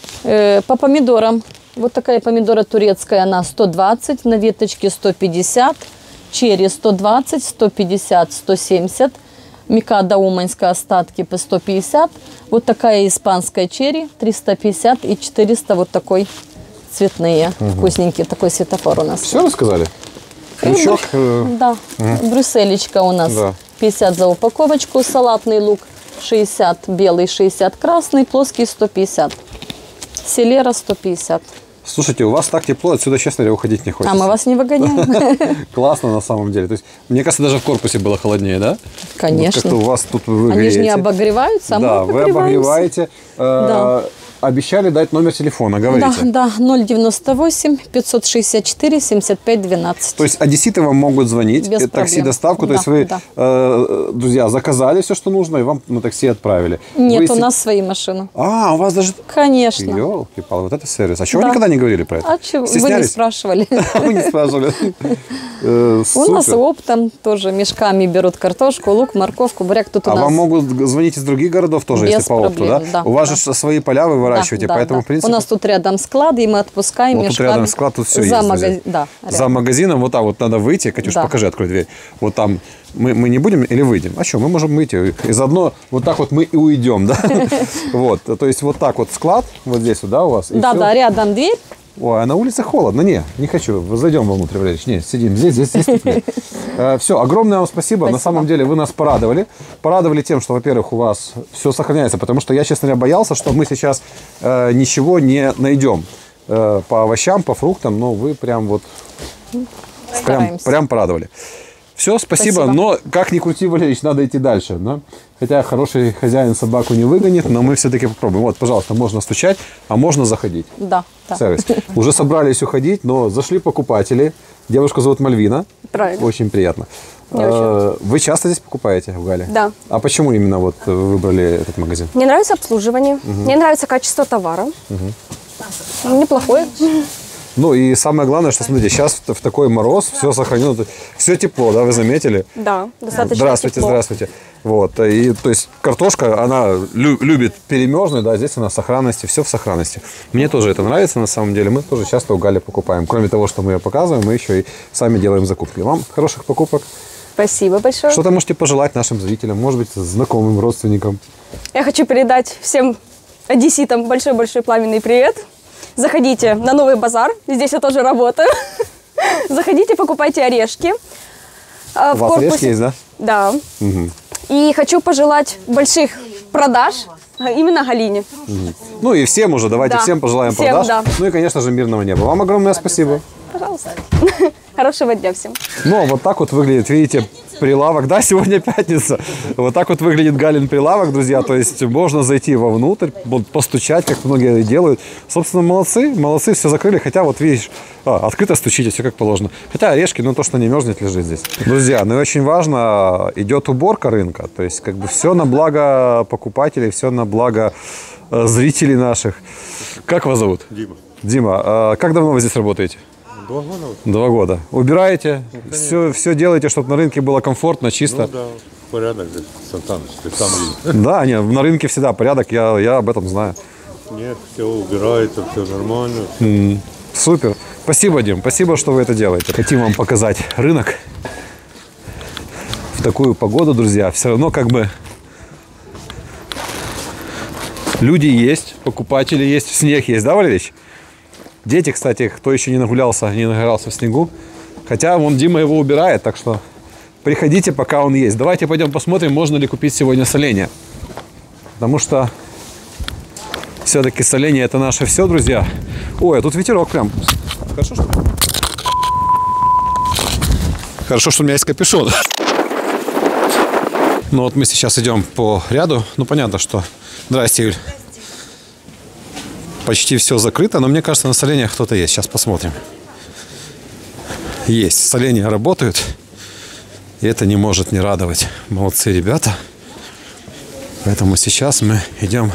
По помидорам. Вот такая помидора турецкая, она 120, на веточке 150, черри 120, 150, 170, микада уманьская остатки по 150, вот такая испанская черри 350 и 400, вот такой цветные, вкусненький такой светофор у нас. Все рассказали? Крючок? Да, брюсселечка у нас 50 за упаковочку, салатный лук 60 белый, 60 красный, плоский 150. Селера 150. Слушайте, у вас так тепло, отсюда, честно говоря, уходить не хочется. А мы вас не выгоняем. Классно на самом деле. То есть, мне кажется, даже в корпусе было холоднее, да? Конечно. Вот как-то у вас тут вы Они же не обогреваются, а мы да, вы обогреваете. Да. Обещали дать номер телефона, говорите. Да, 098 564 75 12. То есть одесситы вам могут звонить, Без такси-доставку, то есть вы, друзья, заказали все, что нужно, и вам на такси отправили. Нет, у нас свои машины. А, у вас даже... Конечно. Ёлки-палы, вот это сервис. А чего вы никогда не говорили про это? А чего? Вы не спрашивали. Вы не спрашивали. У нас оптом тоже мешками берут картошку, лук, морковку, буряк. Тут у нас... А вам могут звонить из других городов тоже, если по опту, да? У вас же свои поля вы выращиваете, поэтому, в принципе... У нас тут рядом склад, и мы отпускаем вот мешками. Тут рядом склад, тут все есть. За магазином, вот там вот надо выйти. Катюш, покажи, открой дверь. Вот там мы не будем или выйдем? А что, мы можем выйти. И заодно вот так вот мы и уйдем, да? Вот, то есть вот так вот склад, вот здесь, да, у вас? Да, рядом дверь. Ой, а на улице холодно. Не хочу. Зайдем вовнутрь, Валерьевич. Нет, сидим здесь теплее. Все, огромное вам спасибо. На самом деле вы нас порадовали. Порадовали тем, что, во-первых, у вас все сохраняется. Потому что я, честно говоря, боялся, что мы сейчас ничего не найдем по овощам, по фруктам. Но вы прям вот прям порадовали. Все, спасибо. Но как ни крути, Валерьевич, надо идти дальше. Да? Хотя хороший хозяин собаку не выгонит, но мы все-таки попробуем. Вот, пожалуйста, можно стучать, а можно заходить. Да. Сервис. Уже собрались уходить, но зашли покупатели. Девушку зовут Мальвина. Правильно. Очень приятно. Вы часто здесь покупаете в Гале? Да. А почему именно вот вы выбрали этот магазин? Мне нравится обслуживание, мне нравится качество товара. Неплохое. Ну и самое главное, что, смотрите, сейчас в такой мороз все сохранено, все тепло, да, вы заметили? Да, достаточно Здравствуйте, тепло. здравствуйте. Вот, и то есть картошка, она любит перемерзнуть, да, здесь она в сохранности, все в сохранности. Мне тоже это нравится, на самом деле, мы тоже часто у Гали покупаем. Кроме того, что мы ее показываем, мы еще и сами делаем закупки. Вам хороших покупок. Спасибо большое. Что-то можете пожелать нашим зрителям, может быть, знакомым, родственникам. Я хочу передать всем одесситам большой-большой пламенный привет. Заходите на Новый базар, здесь я тоже работаю. Заходите, покупайте орешки. У вас орешки есть, да? Да. Угу. И хочу пожелать больших продаж именно Галине. Угу. Ну и всем уже, давайте всем пожелаем всем, продаж. Да. Ну и, конечно же, мирного неба. Вам огромное спасибо. Пожалуйста. Хорошего дня всем. Ну, вот так вот выглядит, видите, прилавок. Да, сегодня пятница. Вот так вот выглядит Галин прилавок, друзья. То есть можно зайти вовнутрь, постучать, как многие делают. Собственно, молодцы, все закрыли. Хотя вот видишь, открыто стучите, все как положено. Хотя орешки, то, что не мерзнет, лежит здесь. Друзья, ну и очень важно, идет уборка рынка. То есть как бы все на благо покупателей, все на благо зрителей наших. Как вас зовут? Дима. Дима, как давно вы здесь работаете? 2 года. 2 года. Убираете, все делаете, чтобы на рынке было комфортно, чисто. Ну да, порядок здесь, Сан Саныч, ты сам видишь. Да, нет, на рынке всегда порядок, я об этом знаю. Нет, все убирается, все нормально. Супер. Спасибо, Дим, спасибо, что вы это делаете. Хотим вам показать рынок в такую погоду, друзья. Все равно как бы люди есть, покупатели есть, снег есть, да, Валерьевич? Дети, кстати, кто еще не нагулялся, не нагорался в снегу. Хотя вон Дима его убирает, так что приходите, пока он есть. Давайте пойдем посмотрим, можно ли купить сегодня соленье. Потому что все-таки соленье это наше все, друзья. Ой, а тут ветерок прям. Хорошо, что у меня есть капюшон. Ну вот мы сейчас идем по ряду. Ну понятно, что... Здрасте, Юль. Почти все закрыто, но мне кажется, на соленьях кто-то есть. Сейчас посмотрим. Есть. Соленья работают. И это не может не радовать. Молодцы ребята. Поэтому сейчас мы идем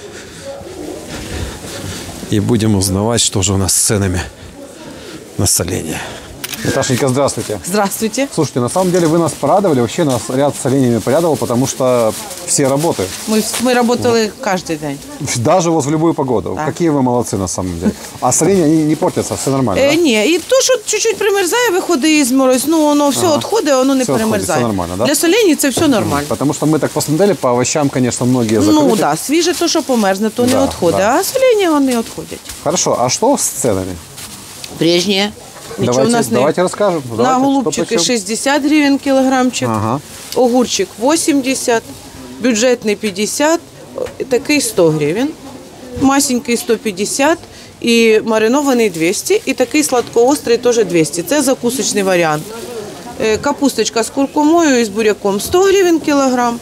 и будем узнавать, что же у нас с ценами на соленья. Наташенька, здравствуйте. Здравствуйте. Слушайте, на самом деле вы нас порадовали. Вообще нас ряд с соленьями порадовал, потому что все работают. Мы работали каждый день. Даже вот в любую погоду. Да. Какие вы молодцы на самом деле. А соленья они не портятся, все нормально, да? Ні, і то, що чуть-чуть примерзає, виходить із мороз, ну воно все відходить, воно не все перемерзає. Все нормально, да? Для солений це все нормально. Потому что мы так посмотрели, по овощам, конечно, многие закрыты. Ну да, свіже то, що померзне, то не відходить, а соленья вони відходять. Хорошо, а что с ценами? Прежнє. Давайте расскажем. На голубчики 60 гривень кілограмчик, огурчик 80, бюджетний 50, такий 100 гривень, масенький 150 і маринований 200, і такий сладкоострий теж 200. Це закусочний варіант. Капусточка з куркумою і з буряком 100 гривень кілограм,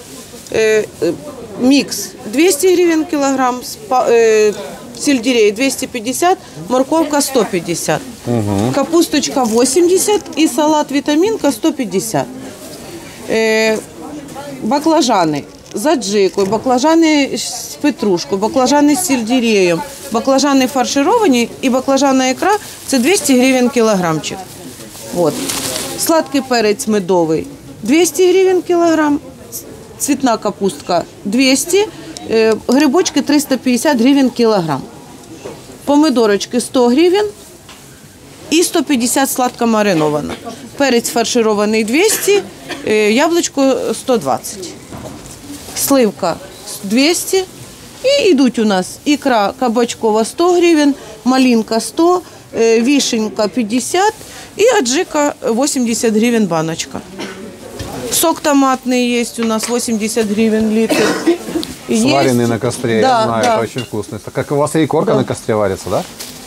мікс 200 гривень кілограм, сельдерей 250, морковка 150. Капусточка 80 і салат вітамінка 150. Баклажани з аджикою, баклажани з петрушкою, баклажани з сельдереєм, баклажани фаршировані і баклажанна ікра – це 200 гривень кілограмчик. От. Сладкий перець медовий 200 гривень кілограм, цвітна капустка 200, грибочки 350 гривень кілограм. Помидорочки 100 гривень і 150 сладко маринована. Перець фарширований 200, яблучко 120. Сливка 200. І йдуть у нас ікра кабачкова 100 гривень, малинка 100, вишенька 50 і аджика 80 гривень баночка. Сок томатный есть у нас 80 гривен литр. Сваренный на костре, да, я знаю, да. это очень вкусно. Как у вас и икорка на костре варится, да?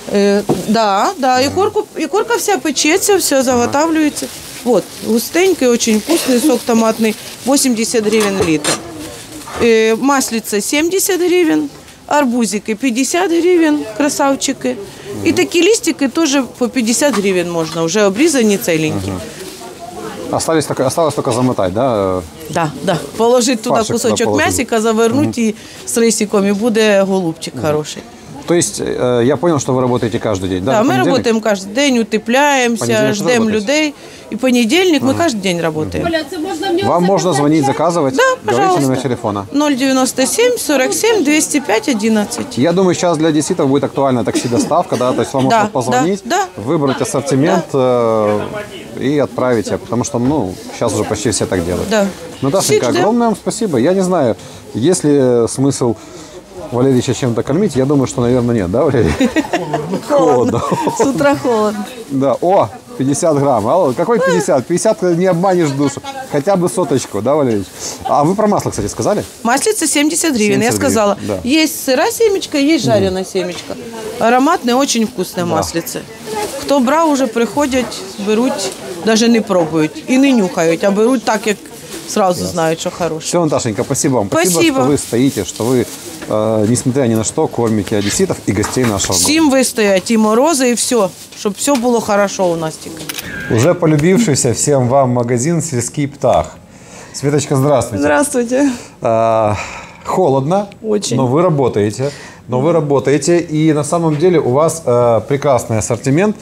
Да, икорка вся печется, все заготавливается. Вот, густенький, очень вкусный сок томатный, 80 гривен литр. Маслица 70 гривен, арбузики 50 гривен, красавчики. И такие листики тоже по 50 гривен можно, уже обрезанные целенькие. Осталось только замотать, да? Да. Положить туда Фаршик кусочок положить. мясика, завернуть и с рисиком, и будет голубчик хороший. То есть я понял, что вы работаете каждый день, да? Да, мы Понедельник? работаем каждый день, утепляемся, Понедельник ждем работаете? людей. И понедельник мы каждый день работаем. Вам можно звонить, заказывать? Да, Говорите пожалуйста. номер телефона. 097 47 205 11. Я думаю, сейчас для одесситов будет актуальна такси-доставка, да? То есть вам Да, можно позвонить, да. выбрать ассортимент и отправить, потому что, сейчас уже почти все так делают. Да. Наташенька, Всех огромное вам спасибо. Я не знаю, есть ли смысл Валерьевича чем-то кормить. Я думаю, что, наверное, нет, да, Валерий? Холодно. С утра холодно. Да, 50 грамм. Алло, какой 50? 50 не обманешь душу. Хотя бы соточку, да, Валерьевич? А вы про масло, кстати, сказали? Маслица 70 гривен, 70 я сказала. гривен, да. Есть сыра семечка, есть жареная семечка. Ароматная, очень вкусная маслица. Кто брал, уже приходят, берут. навіть не пробують і не нюхають, а беруть так, як сразу знають, що хороше. Все, Наташенька, спасибо вам. Спасибо, что вы стоите, что вы, несмотря ни на что, кормите одесситов и гостей нашего города. Всім вистоять, і морози, і все, щоб все було хорошо у нас тільки. Уже полюбившийся всем вам магазин «Сельский птах». Светочка, здравствуйте. Здравствуйте. Холодно, Очень. но вы работаете, и на самом деле у вас прекрасный ассортимент.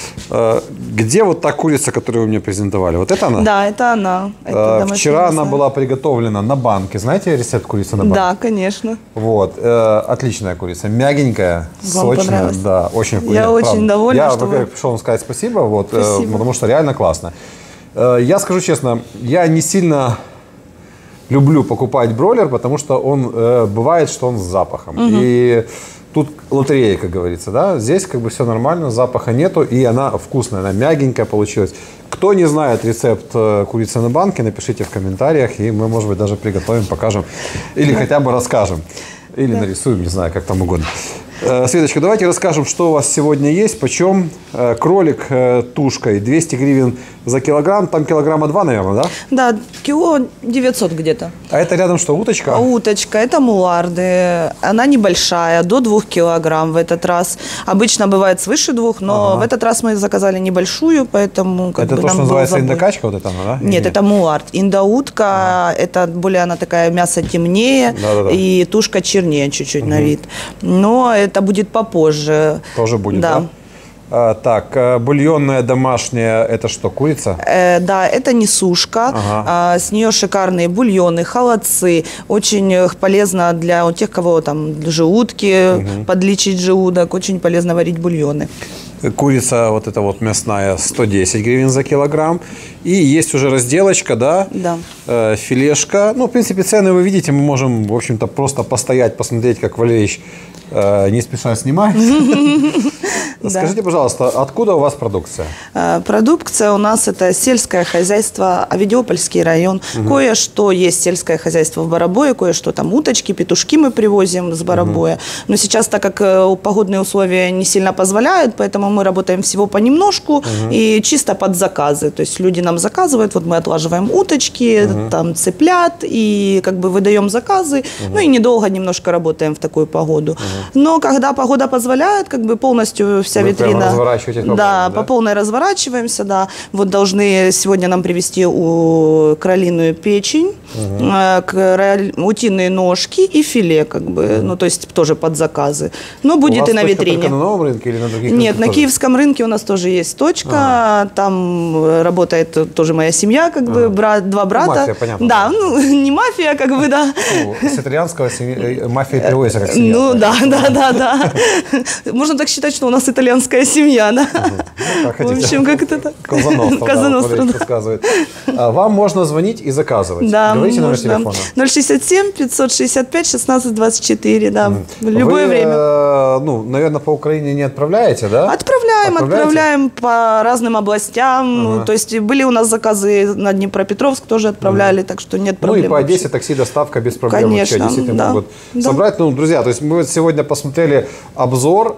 Где вот та курица, которую вы мне презентовали? Вот это она? Да, это она. Это вчера она была приготовлена на банке. Знаете рецепт курицы на банке? Да, конечно. Вот, отличная курица, мягенькая, Вам сочная, да, очень вкусная. Я очень довольна, Я, что во-первых, пришел вам сказать спасибо, вот, Спасибо. потому что реально классно. Я скажу честно, я не сильно люблю покупать бройлер, потому что он бывает, что он с запахом. И тут лотерея, как говорится, да. Здесь как бы все нормально, запаха нету, и она вкусная, она мягенькая получилась. Кто не знает рецепт курицы на банке, напишите в комментариях, и мы, может быть, даже приготовим, покажем, или хотя бы расскажем, или нарисуем, не знаю, как там угодно. Светочка, давайте расскажем, что у вас сегодня есть, почем кролик тушкой 200 гривен за килограмм, там килограмма 2, наверное, да? Да, кило 900 где-то. А это рядом что, уточка? Уточка, это муларды. Она небольшая, до 2 килограмм в этот раз. Обычно бывает свыше 2, но в этот раз мы заказали небольшую, поэтому как это бы то, нам что было называется забыть. индокачка, вот это она, да? Нет, это мулард. Индоутка, это более она такая, мясо темнее, и тушка чернее чуть-чуть на вид. Но это будет попозже. Тоже будет, да? Так, бульонная домашняя, это что, курица? Да, это несушка. С нее шикарные бульоны, холодцы. Очень полезно для тех, кого там желудки, подлечить желудок. Очень полезно варить бульоны. Курица вот эта вот мясная 110 гривен за килограмм. И есть уже разделочка, да? Да. Филешка. Ну, в принципе, цены вы видите. Мы можем, в общем-то, просто постоять, посмотреть, как Валерьевич не спеша снимает. Скажите, пожалуйста, откуда у вас продукция? Продукция у нас это сельское хозяйство, Авидиопольский район. Кое-что есть сельское хозяйство в Боробое, кое-что там уточки, петушки мы привозим с Боробоя. Но сейчас, так как погодные условия не сильно позволяют, поэтому мы работаем всего понемножку и чисто под заказы. То есть люди нам заказывают, вот мы отлаживаем уточки, там цыплят и как бы выдаем заказы. Ну и недолго немножко работаем в такую погоду. Но когда погода позволяет, как бы полностью вся вы витрина. Да, по полной разворачиваемся, да. Вот должны сегодня нам привезти кролиную печень, утиные ножки и филе, как бы, ну то есть тоже под заказы. Но будет и на витрине. Только на новом рынке или на других? Нет, на киевском рынке у нас тоже есть точка. Там работает тоже моя семья, как бы два брата. Мафия, понятно. Да, ну не мафия, как бы, да. Ну, с итальянского мафия переводится как семья. Ну да. Можно так считать, что у нас итальянская семья, да. В общем, как это так. Казаностро рассказывает. Вам можно звонить и заказывать. Да, говорите номер телефона. 067 565 16 24, да. В любое время. Ну, наверное, по Украине не отправляете, да? Отправляем по разным областям. То есть были у нас заказы на Днепропетровск, тоже отправляли, так что нет проблем. Ну и по Одессе такси, доставка без проблем. Конечно, вообще, действительно могут собрать. Ну, друзья, то есть мы вот сегодня посмотрели обзор.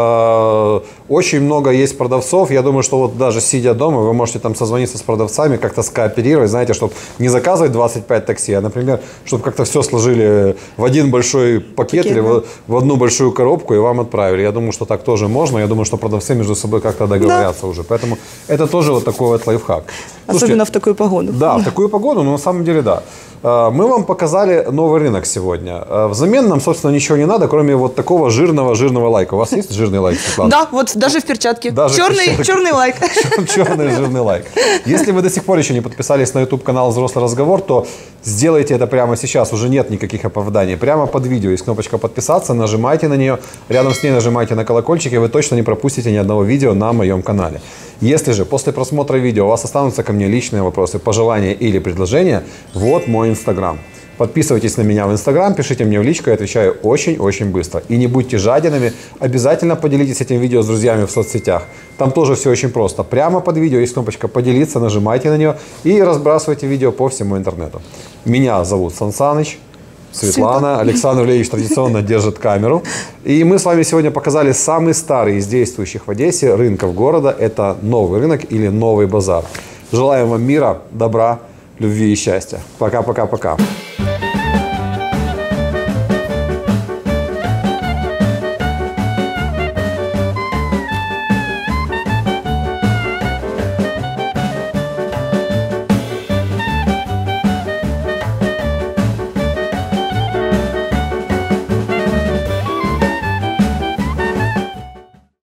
Очень много есть продавцов. Я думаю, что вот даже сидя дома, вы можете там созвониться с продавцами, как-то скооперировать, знаете, чтобы не заказывать 25 такси, а, например, чтобы как-то все сложили в один большой пакет или в одну большую коробку и вам отправили. Я думаю, что так тоже можно. Я думаю, что продавцы между собой как-то договорятся уже. Поэтому это тоже вот такой вот лайфхак. Особенно в такую погоду. Да, в такую погоду, но на самом деле да. Мы вам показали новый рынок сегодня. Взамен нам, собственно, ничего не надо, кроме вот такого жирного лайка. У вас есть жирный лайк, Светлана? Да, вот даже в перчатке. Черный лайк. Черный жирный лайк. Если вы до сих пор еще не подписались на YouTube-канал «Взрослый разговор», то сделайте это прямо сейчас. Уже нет никаких оправданий. Прямо под видео есть кнопочка «Подписаться». Нажимайте на нее. Рядом с ней нажимайте на колокольчик, и вы точно не пропустите ни одного видео на моем канале. Если же после просмотра видео у вас останутся ко мне личные вопросы, пожелания или предложения, вот мой Инстаграм. Подписывайтесь на меня в Инстаграм, пишите мне в личку, я отвечаю очень-очень быстро. И не будьте жадинами, обязательно поделитесь этим видео с друзьями в соцсетях. Там тоже все очень просто. Прямо под видео есть кнопочка «Поделиться», нажимайте на нее и разбрасывайте видео по всему интернету. Меня зовут Сан Саныч. Светлана. Александр Валерьевич традиционно держит камеру. И мы с вами сегодня показали самый старый из действующих в Одессе рынков города. Это новый рынок или новый базар. Желаем вам мира, добра, любви и счастья. Пока-пока-пока.